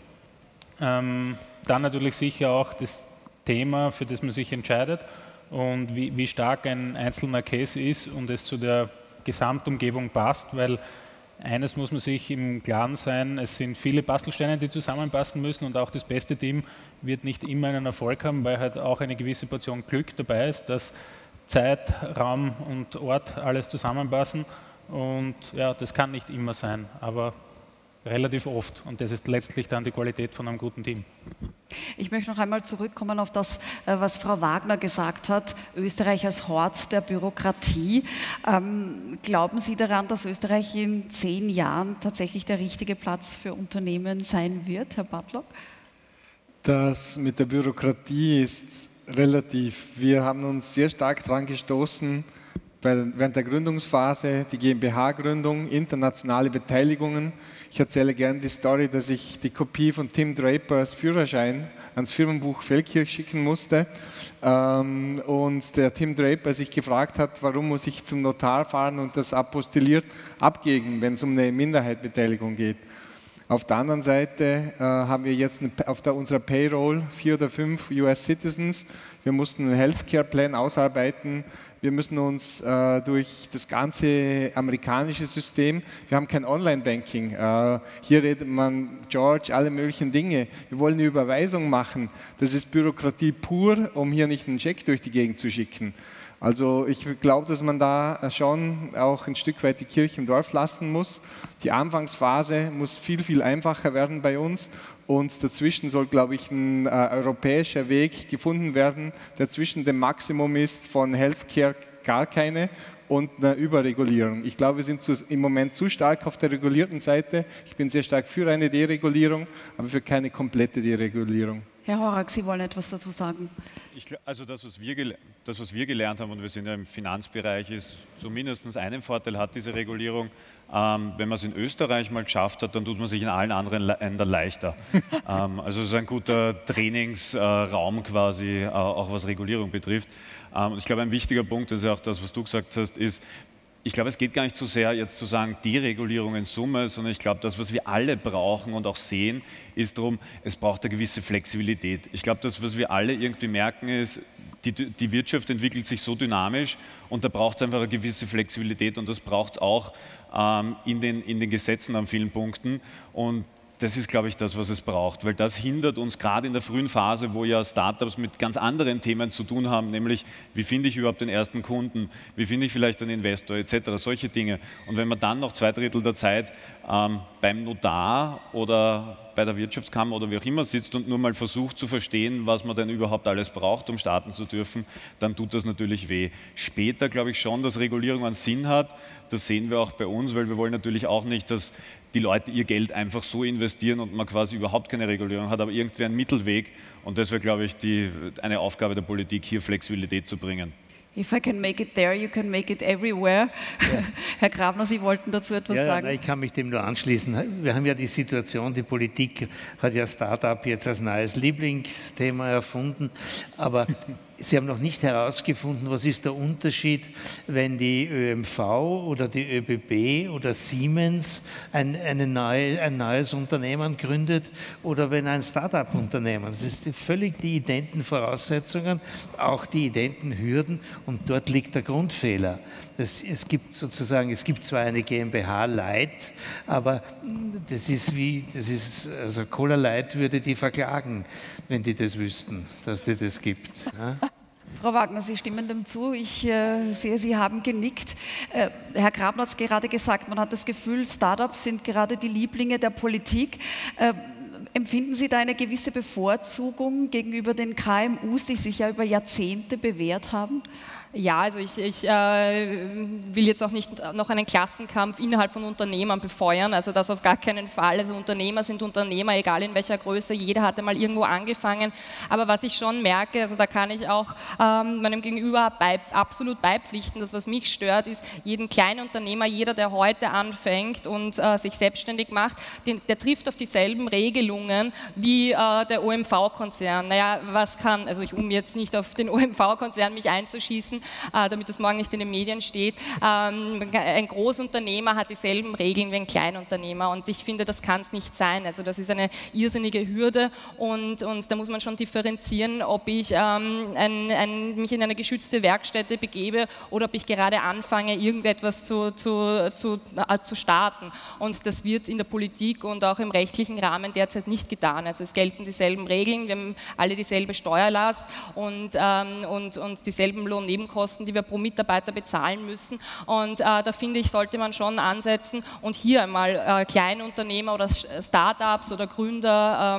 Dann natürlich sicher auch das Thema, für das man sich entscheidet und wie stark ein einzelner Case ist und es zu der Gesamtumgebung passt, weil eines muss man sich im Klaren sein, es sind viele Bastelsteine, die zusammenpassen müssen und auch das beste Team wird nicht immer einen Erfolg haben, weil halt auch eine gewisse Portion Glück dabei ist, dass Zeit, Raum und Ort alles zusammenpassen und ja, das kann nicht immer sein, aber relativ oft und das ist letztlich dann die Qualität von einem guten Team. Ich möchte noch einmal zurückkommen auf das, was Frau Wagner gesagt hat, Österreich als Hort der Bürokratie. Glauben Sie daran, dass Österreich in 10 Jahren tatsächlich der richtige Platz für Unternehmen sein wird, Herr Bartlock? Das mit der Bürokratie ist relativ. Wir haben uns sehr stark daran gestoßen, während der Gründungsphase, die GmbH-Gründung, internationale Beteiligungen. Ich erzähle gerne die Story, dass ich die Kopie von Tim Drapers Führerschein ans Firmenbuch Feldkirch schicken musste und der Tim Draper sich gefragt hat, warum muss ich zum Notar fahren und das apostilliert abgeben, wenn es um eine Minderheitbeteiligung geht. Auf der anderen Seite haben wir jetzt auf unserer Payroll 4 oder 5 US-Citizens. Wir mussten einen Healthcare-Plan ausarbeiten. Wir müssen uns durch das ganze amerikanische System, wir haben kein Online-Banking. Hier redet man, George, alle möglichen Dinge. Wir wollen eine Überweisung machen. Das ist Bürokratie pur, um hier nicht einen Scheck durch die Gegend zu schicken. Also ich glaube, dass man da schon auch ein Stück weit die Kirche im Dorf lassen muss. Die Anfangsphase muss viel, viel einfacher werden bei uns und dazwischen soll, glaube ich, ein europäischer Weg gefunden werden, der zwischen dem Maximum ist von Healthcare gar keine und einer Überregulierung. Ich glaube, wir sind im Moment zu stark auf der regulierten Seite. Ich bin sehr stark für eine Deregulierung, aber für keine komplette Deregulierung. Herr Horak, Sie wollen etwas dazu sagen. Also das, was wir gelernt haben, und wir sind ja im Finanzbereich, ist zumindest einen Vorteil hat diese Regulierung. Wenn man es in Österreich mal geschafft hat, dann tut man sich in allen anderen Ländern leichter. Also es ist ein guter Trainingsraum quasi, auch was Regulierung betrifft. Ich glaube, ein wichtiger Punkt, das ist ja auch das, was du gesagt hast, ist, ich glaube, es geht gar nicht so sehr, jetzt zu sagen, Deregulierung in Summe, sondern ich glaube, das, was wir alle brauchen und auch sehen, ist darum, es braucht eine gewisse Flexibilität. Ich glaube, das, was wir alle irgendwie merken, ist, die Wirtschaft entwickelt sich so dynamisch und da braucht es einfach eine gewisse Flexibilität und das braucht es auch in den Gesetzen an vielen Punkten. Und das ist, glaube ich, das, was es braucht, weil das hindert uns gerade in der frühen Phase, wo ja Startups mit ganz anderen Themen zu tun haben, nämlich wie finde ich überhaupt den ersten Kunden, wie finde ich vielleicht einen Investor etc., solche Dinge. Und wenn man dann noch 2/3 der Zeit beim Notar oder bei der Wirtschaftskammer oder wie auch immer sitzt und nur mal versucht zu verstehen, was man denn überhaupt alles braucht, um starten zu dürfen, dann tut das natürlich weh. Später glaube ich schon, dass Regulierung einen Sinn hat. Das sehen wir auch bei uns, weil wir wollen natürlich auch nicht, dass die Leute ihr Geld einfach so investieren und man quasi überhaupt keine Regulierung hat, aber irgendwie einen Mittelweg. Und das wäre, glaube ich, eine Aufgabe der Politik, hier Flexibilität zu bringen. If I can make it there, you can make it everywhere. Ja. Herr Grabner, Sie wollten dazu etwas sagen? Ja, ich kann mich dem nur anschließen. Wir haben ja die Situation, die Politik hat ja Start-up jetzt als neues Lieblingsthema erfunden, aber Sie haben noch nicht herausgefunden, was ist der Unterschied, wenn die ÖMV oder die ÖBB oder Siemens ein neues Unternehmen gründet oder wenn ein Start-up-Unternehmen. Das ist völlig die identen Voraussetzungen, auch die identen Hürden und dort liegt der Grundfehler. Es gibt zwar eine GmbH Light, aber also Cola Light würde die verklagen, wenn die das wüssten, dass die das gibt. Ja? Frau Wagner, Sie stimmen dem zu. Ich sehe, Sie haben genickt. Herr Grabner hat es gerade gesagt, man hat das Gefühl, Startups sind gerade die Lieblinge der Politik. Empfinden Sie da eine gewisse Bevorzugung gegenüber den KMUs, die sich ja über Jahrzehnte bewährt haben? Ja, also ich will jetzt auch nicht noch einen Klassenkampf innerhalb von Unternehmern befeuern, also das auf gar keinen Fall. Also Unternehmer sind Unternehmer, egal in welcher Größe, jeder hatte mal irgendwo angefangen. Aber was ich schon merke, also da kann ich auch meinem Gegenüber absolut beipflichten, das was mich stört, ist jeden Kleinunternehmer, jeder, der heute anfängt und sich selbstständig macht, der trifft auf dieselben Regelungen wie der OMV-Konzern. Naja, also um jetzt nicht auf den OMV-Konzern mich einzuschießen, damit das morgen nicht in den Medien steht. Ein Großunternehmer hat dieselben Regeln wie ein Kleinunternehmer und ich finde, das kann es nicht sein. Also das ist eine irrsinnige Hürde und da muss man schon differenzieren, ob ich mich in eine geschützte Werkstätte begebe oder ob ich gerade anfange, irgendetwas zu starten. Und das wird in der Politik und auch im rechtlichen Rahmen derzeit nicht getan. Also es gelten dieselben Regeln, wir haben alle dieselbe Steuerlast und dieselben Lohnnebenkosten, die wir pro Mitarbeiter bezahlen müssen. Und da finde ich, sollte man schon ansetzen und hier einmal Kleinunternehmer oder Start-ups oder Gründer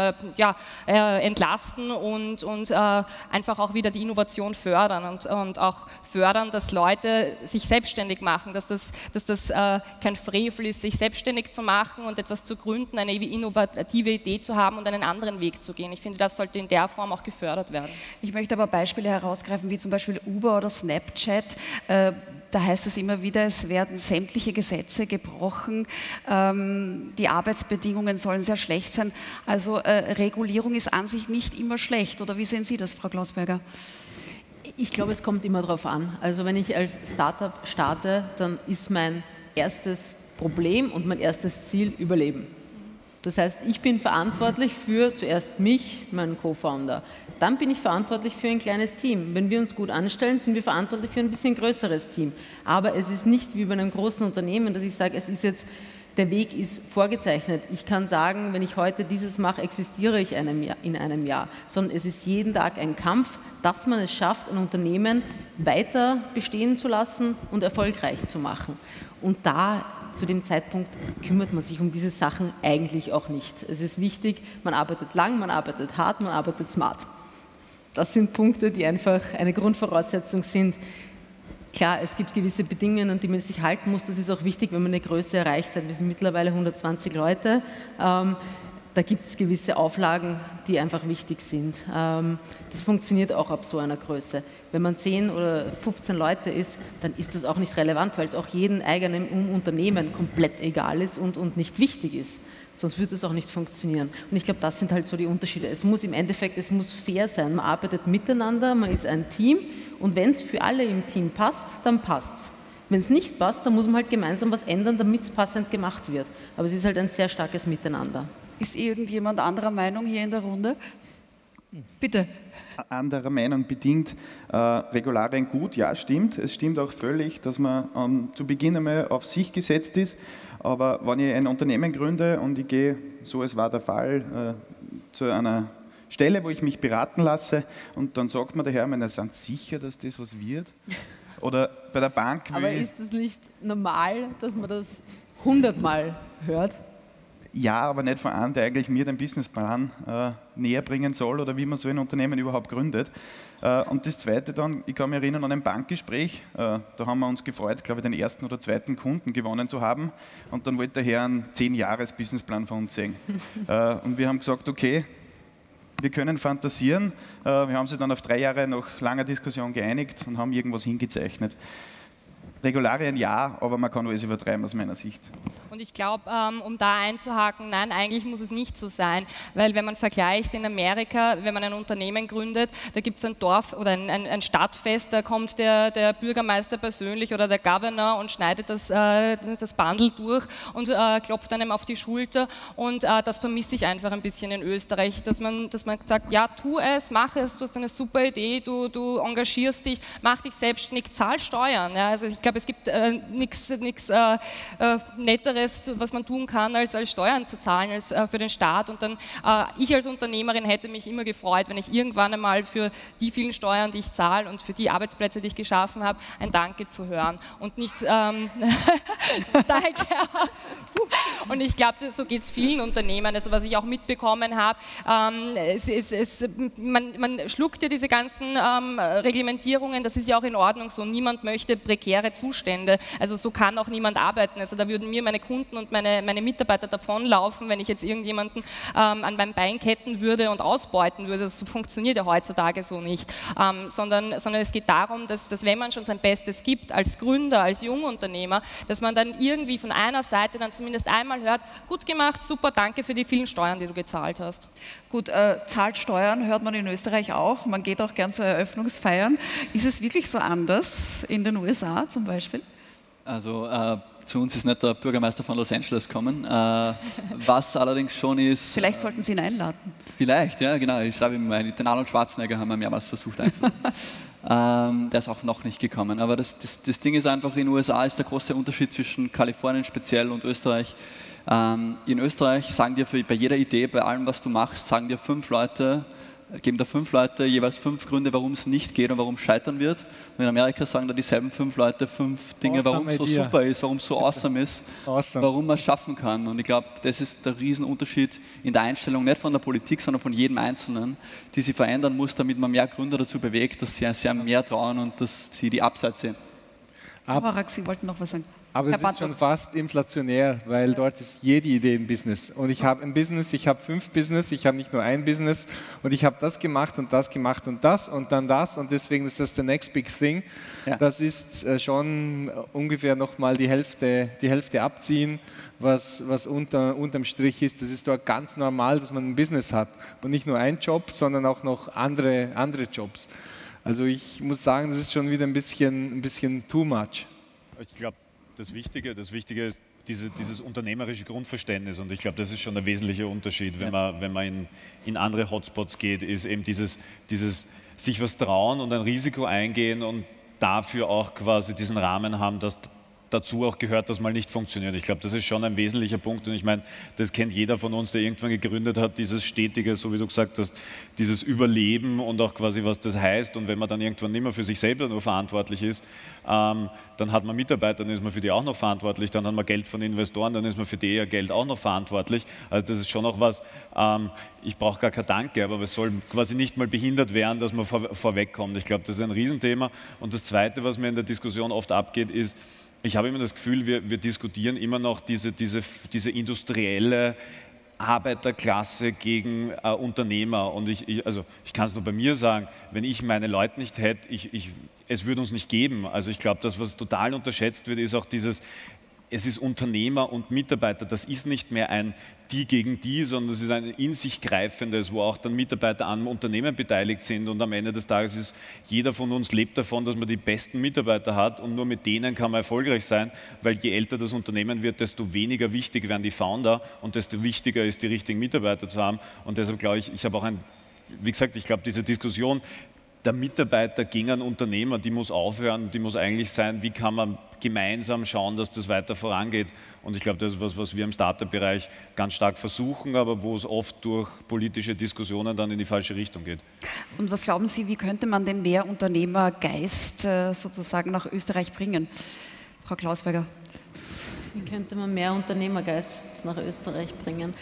entlasten und einfach auch wieder die Innovation fördern und auch fördern, dass Leute sich selbstständig machen, dass das kein Frevel ist, sich selbstständig zu machen und etwas zu gründen, eine innovative Idee zu haben und einen anderen Weg zu gehen. Ich finde, das sollte in der Form auch gefördert werden. Ich möchte aber Beispiele herausgreifen, wie zum Beispiel Uber oder Snapchat. Da heißt es immer wieder, es werden sämtliche Gesetze gebrochen, die Arbeitsbedingungen sollen sehr schlecht sein. Also Regulierung ist an sich nicht immer schlecht. Oder wie sehen Sie das, Frau Glausberger? Ich glaube, es kommt immer darauf an. Also wenn ich als Startup starte, dann ist mein erstes Problem und mein erstes Ziel Überleben. Das heißt, ich bin verantwortlich für zuerst mich, meinen Co-Founder. Dann bin ich verantwortlich für ein kleines Team. Wenn wir uns gut anstellen, sind wir verantwortlich für ein bisschen größeres Team. Aber es ist nicht wie bei einem großen Unternehmen, dass ich sage, der Weg ist vorgezeichnet. Ich kann sagen, wenn ich heute dieses mache, existiere ich in einem Jahr. Sondern es ist jeden Tag ein Kampf, dass man es schafft, ein Unternehmen weiter bestehen zu lassen und erfolgreich zu machen. Und da zu dem Zeitpunkt kümmert man sich um diese Sachen eigentlich auch nicht. Es ist wichtig, man arbeitet lang, man arbeitet hart, man arbeitet smart. Das sind Punkte, die einfach eine Grundvoraussetzung sind. Klar, es gibt gewisse Bedingungen, an die man sich halten muss. Das ist auch wichtig, wenn man eine Größe erreicht hat. Wir sind mittlerweile 120 Leute. Da gibt es gewisse Auflagen, die einfach wichtig sind. Das funktioniert auch ab so einer Größe. Wenn man 10 oder 15 Leute ist, dann ist das auch nicht relevant, weil es auch jedem eigenen Unternehmen komplett egal ist und nicht wichtig ist. Sonst würde es auch nicht funktionieren. Und ich glaube, das sind halt so die Unterschiede. Es muss fair sein. Man arbeitet miteinander, man ist ein Team und wenn es für alle im Team passt, dann passt es. Wenn es nicht passt, dann muss man halt gemeinsam was ändern, damit es passend gemacht wird. Aber es ist halt ein sehr starkes Miteinander. Ist irgendjemand anderer Meinung hier in der Runde? Bitte. Anderer Meinung bedingt, Regularien gut, ja stimmt. Es stimmt auch völlig, dass man zu Beginn einmal auf sich gesetzt ist. Aber wenn ich ein Unternehmen gründe und ich gehe, so es war der Fall, zu einer Stelle, wo ich mich beraten lasse und dann sagt mir der Herr, man sind sicher, dass das was wird? Oder bei der Bank. Aber ist das nicht normal, dass man das 100-mal hört? Ja, aber nicht von einem, der eigentlich mir den Businessplan näher bringen soll oder wie man so ein Unternehmen überhaupt gründet. Und das Zweite dann, ich kann mich erinnern an ein Bankgespräch, da haben wir uns gefreut, glaube ich, den ersten oder zweiten Kunden gewonnen zu haben und dann wollte der Herr einen 10-Jahres-Businessplan von uns sehen. Und wir haben gesagt, okay, wir können fantasieren. Wir haben sich dann auf 3 Jahre nach langer Diskussion geeinigt und haben irgendwas hingezeichnet. Regularien ja, aber man kann alles übertreiben aus meiner Sicht. Und ich glaube, um da einzuhaken, nein, eigentlich muss es nicht so sein, weil wenn man vergleicht in Amerika, wenn man ein Unternehmen gründet, da gibt es ein Dorf oder ein Stadtfest, da kommt der Bürgermeister persönlich oder der Governor und schneidet das Bundle durch und klopft einem auf die Schulter und das vermisse ich einfach ein bisschen in Österreich, dass man sagt, ja, tu es, mach es, du hast eine super Idee, du engagierst dich, mach dich selbstständig, zahl Steuern. Ja, also ich glaube, es gibt nichts Netteres, was man tun kann, als Steuern zu zahlen als, für den Staat. Und dann, ich als Unternehmerin hätte mich immer gefreut, wenn ich irgendwann einmal für die vielen Steuern, die ich zahle und für die Arbeitsplätze, die ich geschaffen habe, ein Danke zu hören. Und nicht, Danke. Und ich glaube, so geht es vielen Unternehmern. Also was ich auch mitbekommen habe, man schluckt ja diese ganzen Reglementierungen, das ist ja auch in Ordnung so. Niemand möchte prekäre Zustände. Also so kann auch niemand arbeiten. Also da würden mir meine Kunden und meine Mitarbeiter davonlaufen, wenn ich jetzt irgendjemanden an meinem Bein ketten würde und ausbeuten würde. Das funktioniert ja heutzutage so nicht. Sondern es geht darum, dass wenn man schon sein Bestes gibt, als Gründer, als Jungunternehmer, dass man dann irgendwie von einer Seite dann zumindest einmal hört, gut gemacht, super, danke für die vielen Steuern, die du gezahlt hast. Gut, zahlt Steuern hört man in Österreich auch. Man geht auch gern zu Eröffnungsfeiern. Ist es wirklich so anders in den USA zum Beispiel? Also zu uns ist nicht der Bürgermeister von Los Angeles gekommen. Was allerdings schon ist... Vielleicht sollten Sie ihn einladen. Vielleicht, ja, genau. Ich schreibe ihm mal, den Arnold Schwarzenegger haben wir mehrmals versucht einzuladen. Der ist auch noch nicht gekommen. Aber das Ding ist einfach, in den USA ist der große Unterschied zwischen Kalifornien speziell und Österreich. In Österreich sagen dir bei jeder Idee, bei allem, was du machst, sagen dir 5 Leute, geben da 5 Leute jeweils 5 Gründe, warum es nicht geht und warum es scheitern wird. Und in Amerika sagen da dieselben 5 Leute 5 Dinge, warum es so super ist, warum es so awesome ist, warum man es schaffen kann. Und ich glaube, das ist der Riesenunterschied in der Einstellung, nicht von der Politik, sondern von jedem Einzelnen, die sich verändern muss, damit man mehr Gründer dazu bewegt, dass sie mehr trauen und dass sie die Upside sehen. Aber Sie wollten noch was sagen. Aber es ist schon fast inflationär, weil dort ist jede Idee ein Business. Und ich habe ein Business, ich habe 5 Business, ich habe nicht nur ein Business und ich habe das gemacht und das gemacht und das und dann das und deswegen ist das the next big thing. Ja. Das ist schon ungefähr nochmal die Hälfte abziehen, was unterm Strich ist. Das ist dort ganz normal, dass man ein Business hat und nicht nur einen Job, sondern auch noch andere Jobs. Also ich muss sagen, das ist schon wieder ein bisschen too much. Ich glaube, das Wichtige ist dieses unternehmerische Grundverständnis und ich glaube, das ist schon ein wesentlicher Unterschied, wenn man in andere Hotspots geht, ist eben dieses sich was trauen und ein Risiko eingehen und dafür auch quasi diesen Rahmen haben, dass dazu auch gehört, dass mal nicht funktioniert. Ich glaube, das ist schon ein wesentlicher Punkt und ich meine, das kennt jeder von uns, der irgendwann gegründet hat, dieses stetige, so wie du gesagt hast, dieses Überleben und auch quasi, was das heißt und wenn man dann irgendwann nicht mehr für sich selber nur verantwortlich ist, dann hat man Mitarbeiter, dann ist man für die auch noch verantwortlich, dann hat man Geld von Investoren, dann ist man für die ihr Geld auch noch verantwortlich. Also das ist schon auch was, ich brauche gar kein Danke, aber es soll quasi nicht mal behindert werden, dass man vorwegkommt. Ich glaube, das ist ein Riesenthema und das Zweite, was mir in der Diskussion oft abgeht, ist, ich habe immer das Gefühl, wir diskutieren immer noch diese industrielle Arbeiterklasse gegen Unternehmer. Und ich kann es nur bei mir sagen, wenn ich meine Leute nicht hätte, es würde uns nicht geben. Also ich glaube, das, was total unterschätzt wird, ist auch dieses es ist Unternehmer und Mitarbeiter, das ist nicht mehr ein die gegen die, sondern es ist ein in sich greifendes, wo auch dann Mitarbeiter am Unternehmen beteiligt sind und am Ende des Tages ist jeder von uns lebt davon, dass man die besten Mitarbeiter hat und nur mit denen kann man erfolgreich sein, weil je älter das Unternehmen wird, desto weniger wichtig werden die Founder und desto wichtiger ist, die richtigen Mitarbeiter zu haben und deshalb glaube ich habe auch wie gesagt, ich glaube, diese Diskussion der Mitarbeiter gegen einen Unternehmer, die muss aufhören, die muss eigentlich sein, wie kann man gemeinsam schauen, dass das weiter vorangeht. Und ich glaube, das ist was wir im Startup-Bereich ganz stark versuchen, aber wo es oft durch politische Diskussionen dann in die falsche Richtung geht. Und was glauben Sie, wie könnte man den mehr Unternehmergeist sozusagen nach Österreich bringen? Frau Klausberger. Wie könnte man mehr Unternehmergeist nach Österreich bringen?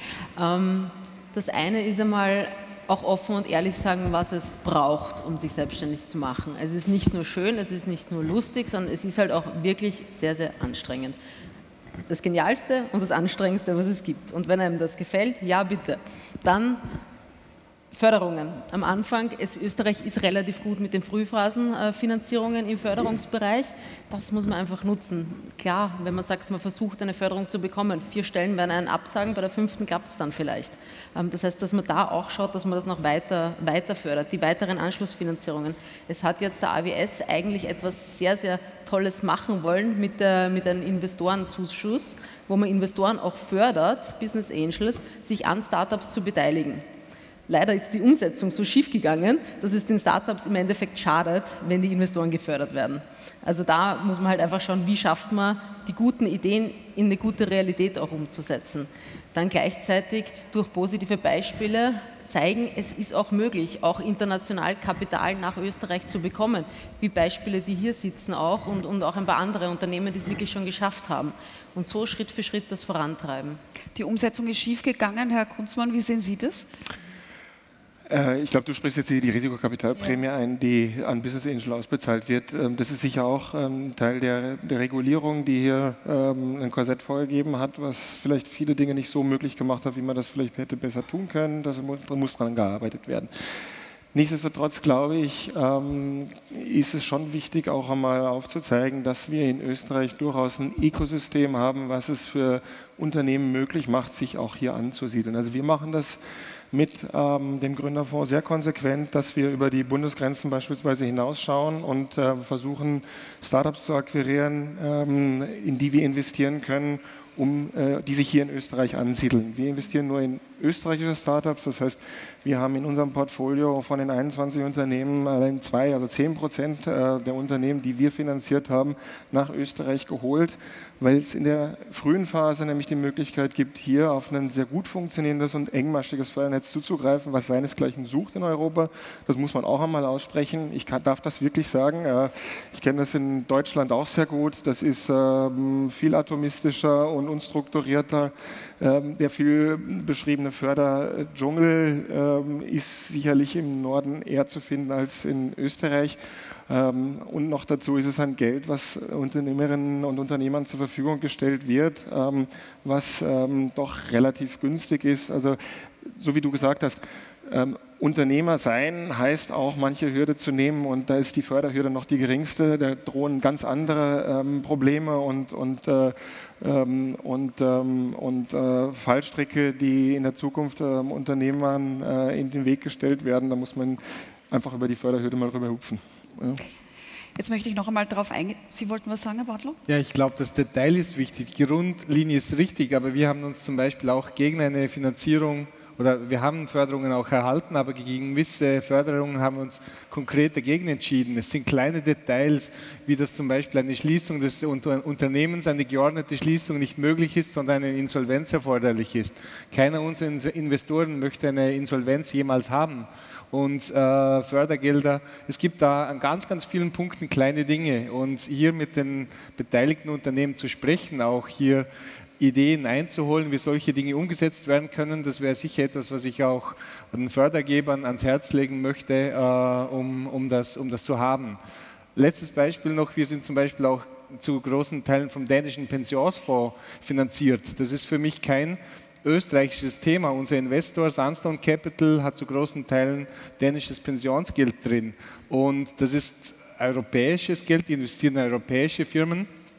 Das eine ist einmal auch offen und ehrlich sagen, was es braucht, um sich selbstständig zu machen. Es ist nicht nur schön, es ist nicht nur lustig, sondern es ist halt auch wirklich sehr, sehr anstrengend. Das Genialste und das Anstrengendste, was es gibt. Und wenn einem das gefällt, ja bitte. Dann Förderungen. Am Anfang, Österreich ist relativ gut mit den Frühphasenfinanzierungen im Förderungsbereich. Das muss man einfach nutzen. Klar, wenn man sagt, man versucht eine Förderung zu bekommen, 4 Stellen werden einen absagen, bei der 5. klappt es dann vielleicht. Das heißt, dass man da auch schaut, dass man das noch weiter fördert, die weiteren Anschlussfinanzierungen. Es hat jetzt der AWS eigentlich etwas sehr, sehr Tolles machen wollen mit einem Investorenzuschuss, wo man Investoren auch fördert, Business Angels, sich an Startups zu beteiligen. Leider ist die Umsetzung so schief gegangen, dass es den Startups im Endeffekt schadet, wenn die Investoren gefördert werden. Also da muss man halt einfach schauen, wie schafft man die guten Ideen in eine gute Realität auch umzusetzen. Dann gleichzeitig durch positive Beispiele zeigen, es ist auch möglich, auch international Kapital nach Österreich zu bekommen, wie Beispiele, die hier sitzen auch und auch ein paar andere Unternehmen, die es wirklich schon geschafft haben. Und so Schritt für Schritt das vorantreiben. Die Umsetzung ist schief gegangen. Herr Kunzmann, wie sehen Sie das? Ich glaube, du sprichst jetzt hier die Risikokapitalprämie ein, die an Business Angel ausbezahlt wird. Das ist sicher auch ein Teil der Regulierung, die hier ein Korsett vorgegeben hat, was vielleicht viele Dinge nicht so möglich gemacht hat, wie man das vielleicht hätte besser tun können. Da muss dran gearbeitet werden. Nichtsdestotrotz, glaube ich, ist es schon wichtig, auch einmal aufzuzeigen, dass wir in Österreich durchaus ein Ökosystem haben, was es für Unternehmen möglich macht, sich auch hier anzusiedeln. Also wir machen das mit dem Gründerfonds sehr konsequent, dass wir über die Bundesgrenzen beispielsweise hinausschauen und versuchen, Startups zu akquirieren, in die wir investieren können, die sich hier in Österreich ansiedeln. Wir investieren nur in österreichische Startups, das heißt, wir haben in unserem Portfolio von den 21 Unternehmen allein 10% der Unternehmen, die wir finanziert haben, nach Österreich geholt, weil es in der frühen Phase nämlich die Möglichkeit gibt, hier auf ein sehr gut funktionierendes und engmaschiges Fördernetz zuzugreifen, was seinesgleichen sucht in Europa. Das muss man auch einmal aussprechen. Ich darf das wirklich sagen. Ich kenne das in Deutschland auch sehr gut. Das ist viel atomistischer und unstrukturierter. Der viel beschriebene Förderdschungel ist sicherlich im Norden eher zu finden als in Österreich. Und noch dazu ist es ein Geld, was Unternehmerinnen und Unternehmern zur Verfügung gestellt wird, was doch relativ günstig ist. Also so wie du gesagt hast, Unternehmer sein heißt auch, manche Hürde zu nehmen und da ist die Förderhürde noch die geringste. Da drohen ganz andere Probleme und Fallstricke, die in der Zukunft Unternehmern in den Weg gestellt werden. Da muss man einfach über die Förderhürde mal rüber hupfen. Ja. Jetzt möchte ich noch einmal darauf eingehen. Sie wollten was sagen, Herr Bartlow? Ja, ich glaube, das Detail ist wichtig. Die Grundlinie ist richtig, aber wir haben uns zum Beispiel auch gegen eine Finanzierung oder wir haben Förderungen auch erhalten, aber gegen gewisse Förderungen haben wir uns konkret dagegen entschieden. Es sind kleine Details, wie das zum Beispiel eine Schließung des Unternehmens, eine geordnete Schließung nicht möglich ist, sondern eine Insolvenz erforderlich ist. Keiner unserer Investoren möchte eine Insolvenz jemals haben. Und Fördergelder, es gibt da an ganz, ganz vielen Punkten kleine Dinge. Und hier mit den beteiligten Unternehmen zu sprechen, auch hier Ideen einzuholen, wie solche Dinge umgesetzt werden können, das wäre sicher etwas, was ich auch den Fördergebern ans Herz legen möchte, um das zu haben. Letztes Beispiel noch, wir sind zum Beispiel auch zu großen Teilen vom dänischen Pensionsfonds finanziert. Das ist für mich kein österreichisches Thema. Unser Investor Sandstone Capital hat zu großen Teilen dänisches Pensionsgeld drin. Und das ist europäisches Geld, die investieren in europäische Firmen.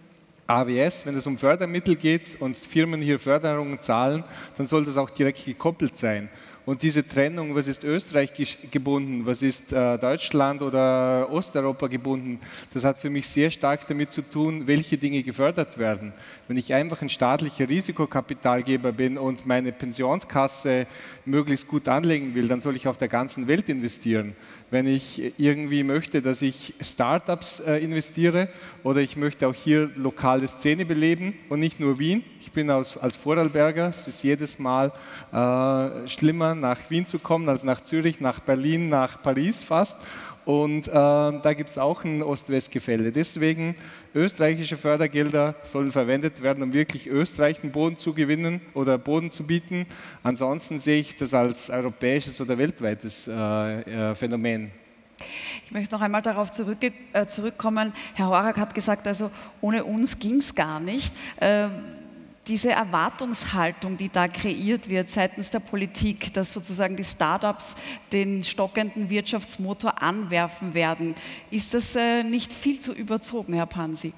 AWS, wenn es um Fördermittel geht und Firmen hier Förderungen zahlen, dann soll das auch direkt gekoppelt sein. Und diese Trennung, was ist Österreich gebunden, was ist Deutschland oder Osteuropa gebunden, das hat für mich sehr stark damit zu tun, welche Dinge gefördert werden. Wenn ich einfach ein staatlicher Risikokapitalgeber bin und meine Pensionskasse möglichst gut anlegen will, dann soll ich auf der ganzen Welt investieren. Wenn ich irgendwie möchte, dass ich Startups investiere oder ich möchte auch hier lokale Szene beleben und nicht nur Wien. Ich bin als Vorarlberger, es ist jedes Mal schlimmer, nach Wien zu kommen als nach Zürich, nach Berlin, nach Paris fast. Und da gibt es auch ein Ost-West-Gefälle. Deswegen, österreichische Fördergelder sollen verwendet werden, um wirklich Österreich einen Boden zu gewinnen oder Boden zu bieten. Ansonsten sehe ich das als europäisches oder weltweites Phänomen. Ich möchte noch einmal darauf zurückkommen. Herr Horak hat gesagt, also ohne uns ging es gar nicht. Diese Erwartungshaltung, die da kreiert wird seitens der Politik, dass sozusagen die Startups den stockenden Wirtschaftsmotor anwerfen werden, ist das nicht viel zu überzogen, Herr Pansi?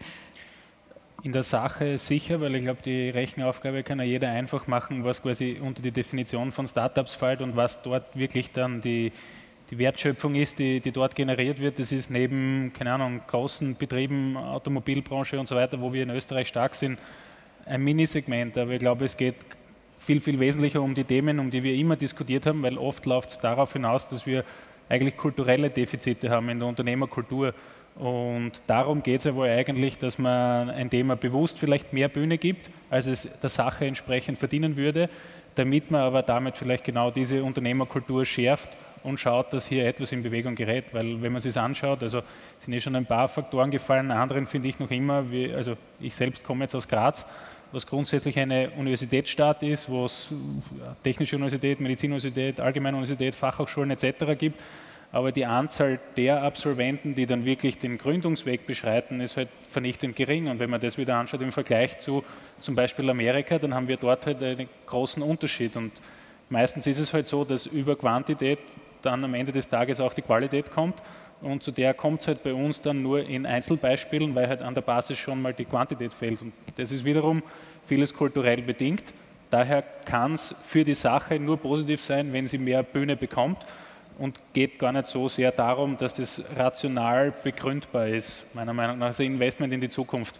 In der Sache sicher, weil ich glaube, die Rechenaufgabe kann ja jeder einfach machen, was quasi unter die Definition von Startups fällt und was dort wirklich dann die Wertschöpfung ist, die dort generiert wird. Das ist neben, keine Ahnung, großen Betrieben, Automobilbranche und so weiter, wo wir in Österreich stark sind, ein Minisegment, aber ich glaube, es geht viel, viel wesentlicher um die Themen, um die wir immer diskutiert haben, weil oft läuft es darauf hinaus, dass wir eigentlich kulturelle Defizite haben in der Unternehmerkultur. Und darum geht es ja wohl eigentlich, dass man ein Thema bewusst vielleicht mehr Bühne gibt, als es der Sache entsprechend verdienen würde, damit man aber damit vielleicht genau diese Unternehmerkultur schärft und schaut, dass hier etwas in Bewegung gerät. Weil wenn man sich anschaut, also sind schon ein paar Faktoren gefallen, anderen finde ich noch immer, also ich selbst komme jetzt aus Graz, was grundsätzlich eine Universitätsstadt ist, wo es Technische Universität, Medizinuniversität, Allgemeine Universität, Fachhochschulen etc. gibt. Aber die Anzahl der Absolventen, die dann wirklich den Gründungsweg beschreiten, ist halt vernichtend gering. Und wenn man das wieder anschaut im Vergleich zu zum Beispiel Amerika, dann haben wir dort halt einen großen Unterschied. Und meistens ist es halt so, dass über Quantität dann am Ende des Tages auch die Qualität kommt. Und zu der kommt es halt bei uns dann nur in Einzelbeispielen, weil halt an der Basis schon mal die Quantität fehlt. Und das ist wiederum vieles kulturell bedingt. Daher kann es für die Sache nur positiv sein, wenn sie mehr Bühne bekommt und geht gar nicht so sehr darum, dass das rational begründbar ist, meiner Meinung nach. Also Investment in die Zukunft.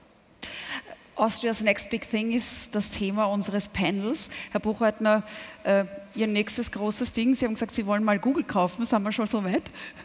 Austria's Next Big Thing ist das Thema unseres Panels. Herr Buchheitner, Ihr nächstes großes Ding, Sie haben gesagt, Sie wollen mal Google kaufen, sind wir schon so weit?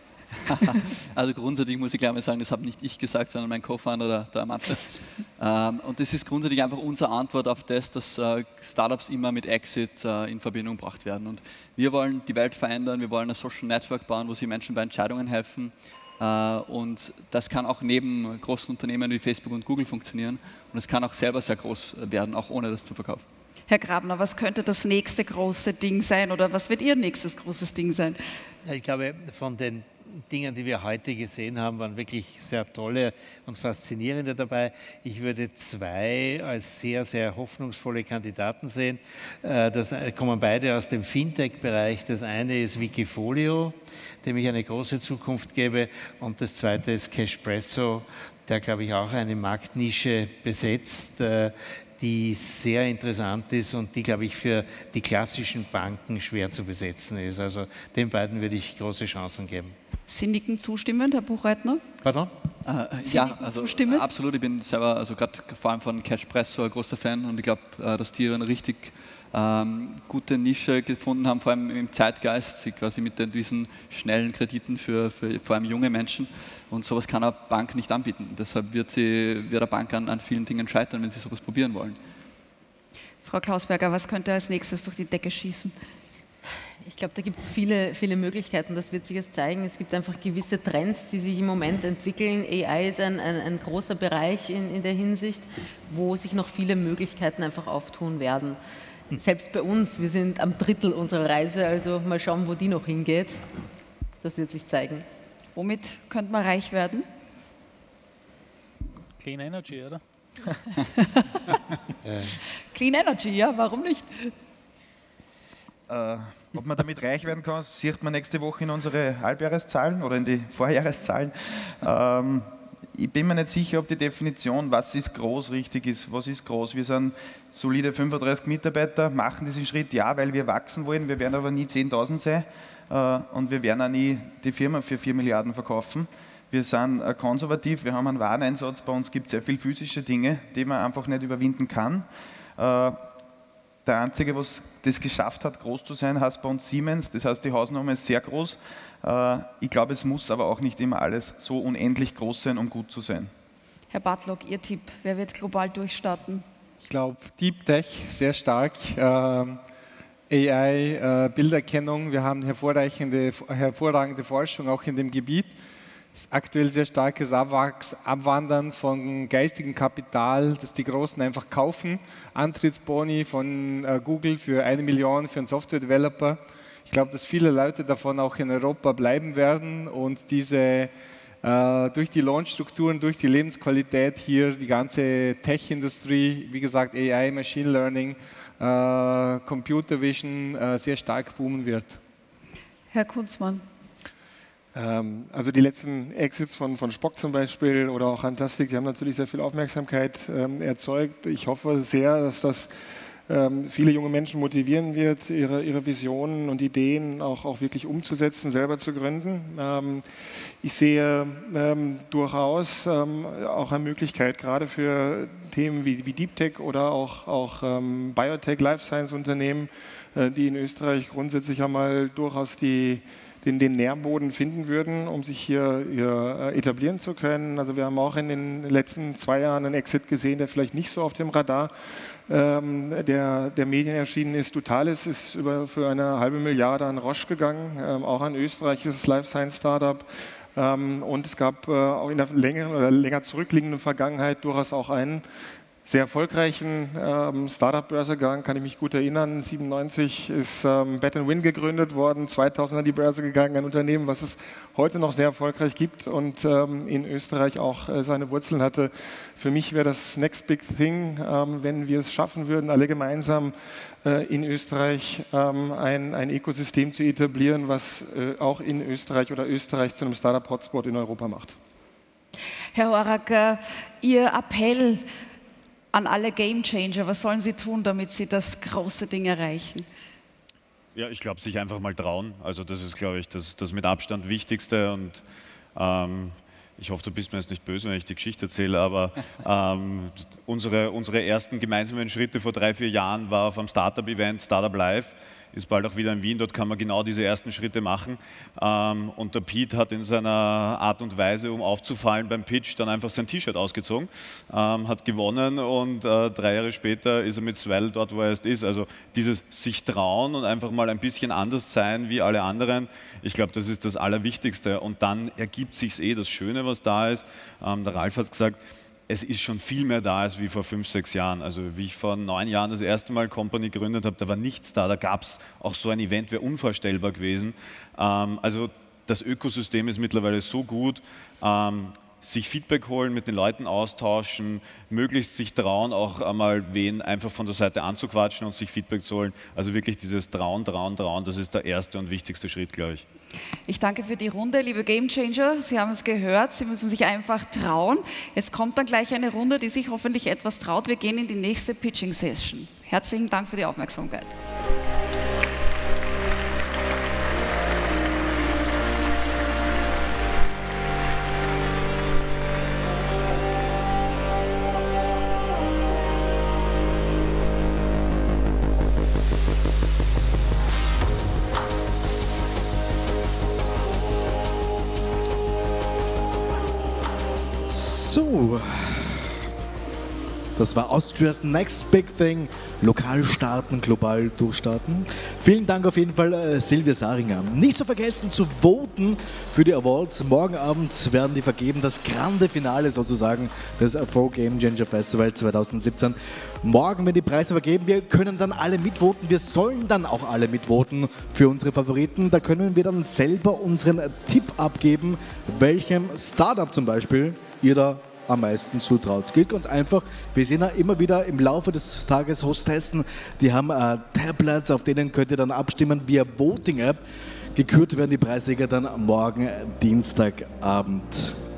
Also grundsätzlich muss ich gleich mal sagen, das habe nicht ich gesagt, sondern mein Co-Founder, der Mathe. Und das ist grundsätzlich einfach unsere Antwort auf das, dass Startups immer mit Exit in Verbindung gebracht werden. Und wir wollen die Welt verändern, wir wollen ein Social Network bauen, wo sie Menschen bei Entscheidungen helfen. Und das kann auch neben großen Unternehmen wie Facebook und Google funktionieren. Und es kann auch selber sehr groß werden, auch ohne das zu verkaufen. Herr Grabner, was könnte das nächste große Ding sein oder was wird Ihr nächstes großes Ding sein? Ich glaube, von den Dingen, die wir heute gesehen haben, waren wirklich sehr tolle und faszinierende dabei. Ich würde zwei als sehr, sehr hoffnungsvolle Kandidaten sehen. Das kommen beide aus dem Fintech-Bereich. Das eine ist Wikifolio, dem ich eine große Zukunft gebe. Und das zweite ist Cashpresso, der, glaube ich, auch eine Marktnische besetzt, die sehr interessant ist und die, glaube ich, für die klassischen Banken schwer zu besetzen ist. Also den beiden würde ich große Chancen geben. Sie nicken zustimmend, Herr Buchheitner? Pardon? Ja, also absolut. Ich bin selber, also gerade vor allem von Cashpresso, ein großer Fan und ich glaube, dass die eine richtig gute Nische gefunden haben, vor allem im Zeitgeist, sie quasi mit diesen schnellen Krediten für vor allem junge Menschen und sowas kann eine Bank nicht anbieten. Deshalb wird eine Bank an vielen Dingen scheitern, wenn sie sowas probieren wollen. Frau Klausberger, was könnte als nächstes durch die Decke schießen? Ich glaube, da gibt es viele, viele Möglichkeiten, das wird sich jetzt zeigen. Es gibt einfach gewisse Trends, die sich im Moment entwickeln. AI ist ein großer Bereich in der Hinsicht, wo sich noch viele Möglichkeiten einfach auftun werden. Selbst bei uns, wir sind am Drittel unserer Reise, also mal schauen, wo die noch hingeht. Das wird sich zeigen. Womit könnte man reich werden? Clean Energy, oder? Clean Energy, ja, warum nicht? Ob man damit reich werden kann, sieht man nächste Woche in unsere Halbjahreszahlen oder in die Vorjahreszahlen. ich bin mir nicht sicher, ob die Definition, was ist groß, richtig ist. Was ist groß? Wir sind solide 35 Mitarbeiter, machen diesen Schritt, ja, weil wir wachsen wollen. Wir werden aber nie 10.000 sein und wir werden auch nie die Firma für 4 Milliarden verkaufen. Wir sind konservativ, wir haben einen Wareneinsatz, bei uns gibt es sehr viele physische Dinge, die man einfach nicht überwinden kann. Der Einzige, was das geschafft hat, groß zu sein, heißt bei uns Siemens. Das heißt, die Hausnummer ist sehr groß. Ich glaube, es muss aber auch nicht immer alles so unendlich groß sein, um gut zu sein. Herr Bartlock, Ihr Tipp, wer wird global durchstarten? Ich glaube, Deep Tech sehr stark. AI, Bilderkennung, wir haben hervorragende Forschung auch in dem Gebiet. Es ist aktuell sehr starkes Abwandern von geistigem Kapital, das die Großen einfach kaufen. Antrittsboni von Google für 1 Million für einen Software-Developer. Ich glaube, dass viele Leute davon auch in Europa bleiben werden und diese durch die Launchstrukturen, durch die Lebensqualität hier, die ganze Tech-Industrie, wie gesagt AI, Machine Learning, Computer Vision sehr stark boomen wird. Herr Kunzmann. Also die letzten Exits von Spock zum Beispiel oder auch Rantastic, die haben natürlich sehr viel Aufmerksamkeit erzeugt. Ich hoffe sehr, dass das viele junge Menschen motivieren wird, ihre Visionen und Ideen auch wirklich umzusetzen, selber zu gründen. Ich sehe durchaus auch eine Möglichkeit, gerade für Themen wie Deep Tech oder auch Biotech, Life Science Unternehmen, die in Österreich grundsätzlich einmal durchaus den Nährboden finden würden, um sich hier etablieren zu können. Also wir haben auch in den letzten 2 Jahren einen Exit gesehen, der vielleicht nicht so auf dem Radar der Medien erschienen ist. Totalis ist für eine halbe Milliarde an Roche gegangen, auch ein österreichisches Life Science Startup. Und es gab auch in der länger zurückliegenden Vergangenheit durchaus auch einen sehr erfolgreichen Startup-Börsegang, kann ich mich gut erinnern. 1997 ist Bet & Win gegründet worden, 2000 an die Börse gegangen, ein Unternehmen, was es heute noch sehr erfolgreich gibt und in Österreich auch seine Wurzeln hatte. Für mich wäre das Next Big Thing, wenn wir es schaffen würden, alle gemeinsam in Österreich ein Ökosystem zu etablieren, was auch in Österreich oder Österreich zu einem Startup-Hotspot in Europa macht. Herr Horak, Ihr Appell an alle Gamechanger, was sollen sie tun, damit sie das große Ding erreichen? Ja, ich glaube, sich einfach mal trauen. Also das ist, glaube ich, das mit Abstand Wichtigste. Und ich hoffe, du bist mir jetzt nicht böse, wenn ich die Geschichte erzähle, aber unsere ersten gemeinsamen Schritte vor 3-4 Jahren war auf einem Startup-Event, Startup Live. Ist bald auch wieder in Wien, dort kann man genau diese ersten Schritte machen. Und der Pete hat in seiner Art und Weise, um aufzufallen beim Pitch, dann einfach sein T-Shirt ausgezogen, hat gewonnen und 3 Jahre später ist er mit Swell dort, wo er jetzt ist. Also dieses sich trauen und einfach mal ein bisschen anders sein wie alle anderen, ich glaube, das ist das Allerwichtigste. Und dann ergibt sich das Schöne, was da ist. Der Ralf hat gesagt, es ist schon viel mehr da als wie vor 5-6 Jahren. Also wie ich vor 9 Jahren das erste Mal Company gegründet habe, da war nichts da. Da gab es auch so ein Event, wäre unvorstellbar gewesen. Also das Ökosystem ist mittlerweile so gut. Sich Feedback holen, mit den Leuten austauschen, möglichst sich trauen, auch einmal wen einfach von der Seite anzuquatschen und sich Feedback zu holen. Also wirklich dieses Trauen, das ist der erste und wichtigste Schritt, glaube ich. Ich danke für die Runde, liebe Gamechanger. Sie haben es gehört, Sie müssen sich einfach trauen. Jetzt kommt dann gleich eine Runde, die sich hoffentlich etwas traut. Wir gehen in die nächste Pitching-Session. Herzlichen Dank für die Aufmerksamkeit. So, das war Austria's Next Big Thing. Lokal starten, global durchstarten. Vielen Dank auf jeden Fall, Silvia Saringer. Nicht zu vergessen zu voten für die Awards. Morgen Abend werden die vergeben, das grande Finale sozusagen des Pro Game Changer Festival 2017. Morgen werden die Preise vergeben. Wir können dann alle mitvoten. Wir sollen dann auch alle mitvoten für unsere Favoriten. Da können wir dann selber unseren Tipp abgeben, welchem Startup zum Beispiel ihr da am meisten zutraut. Geht ganz einfach. Wir sehen ja immer wieder im Laufe des Tages Hostessen, die haben Tablets, auf denen könnt ihr dann abstimmen via Voting-App. Gekürt werden die Preisträger dann morgen Dienstagabend.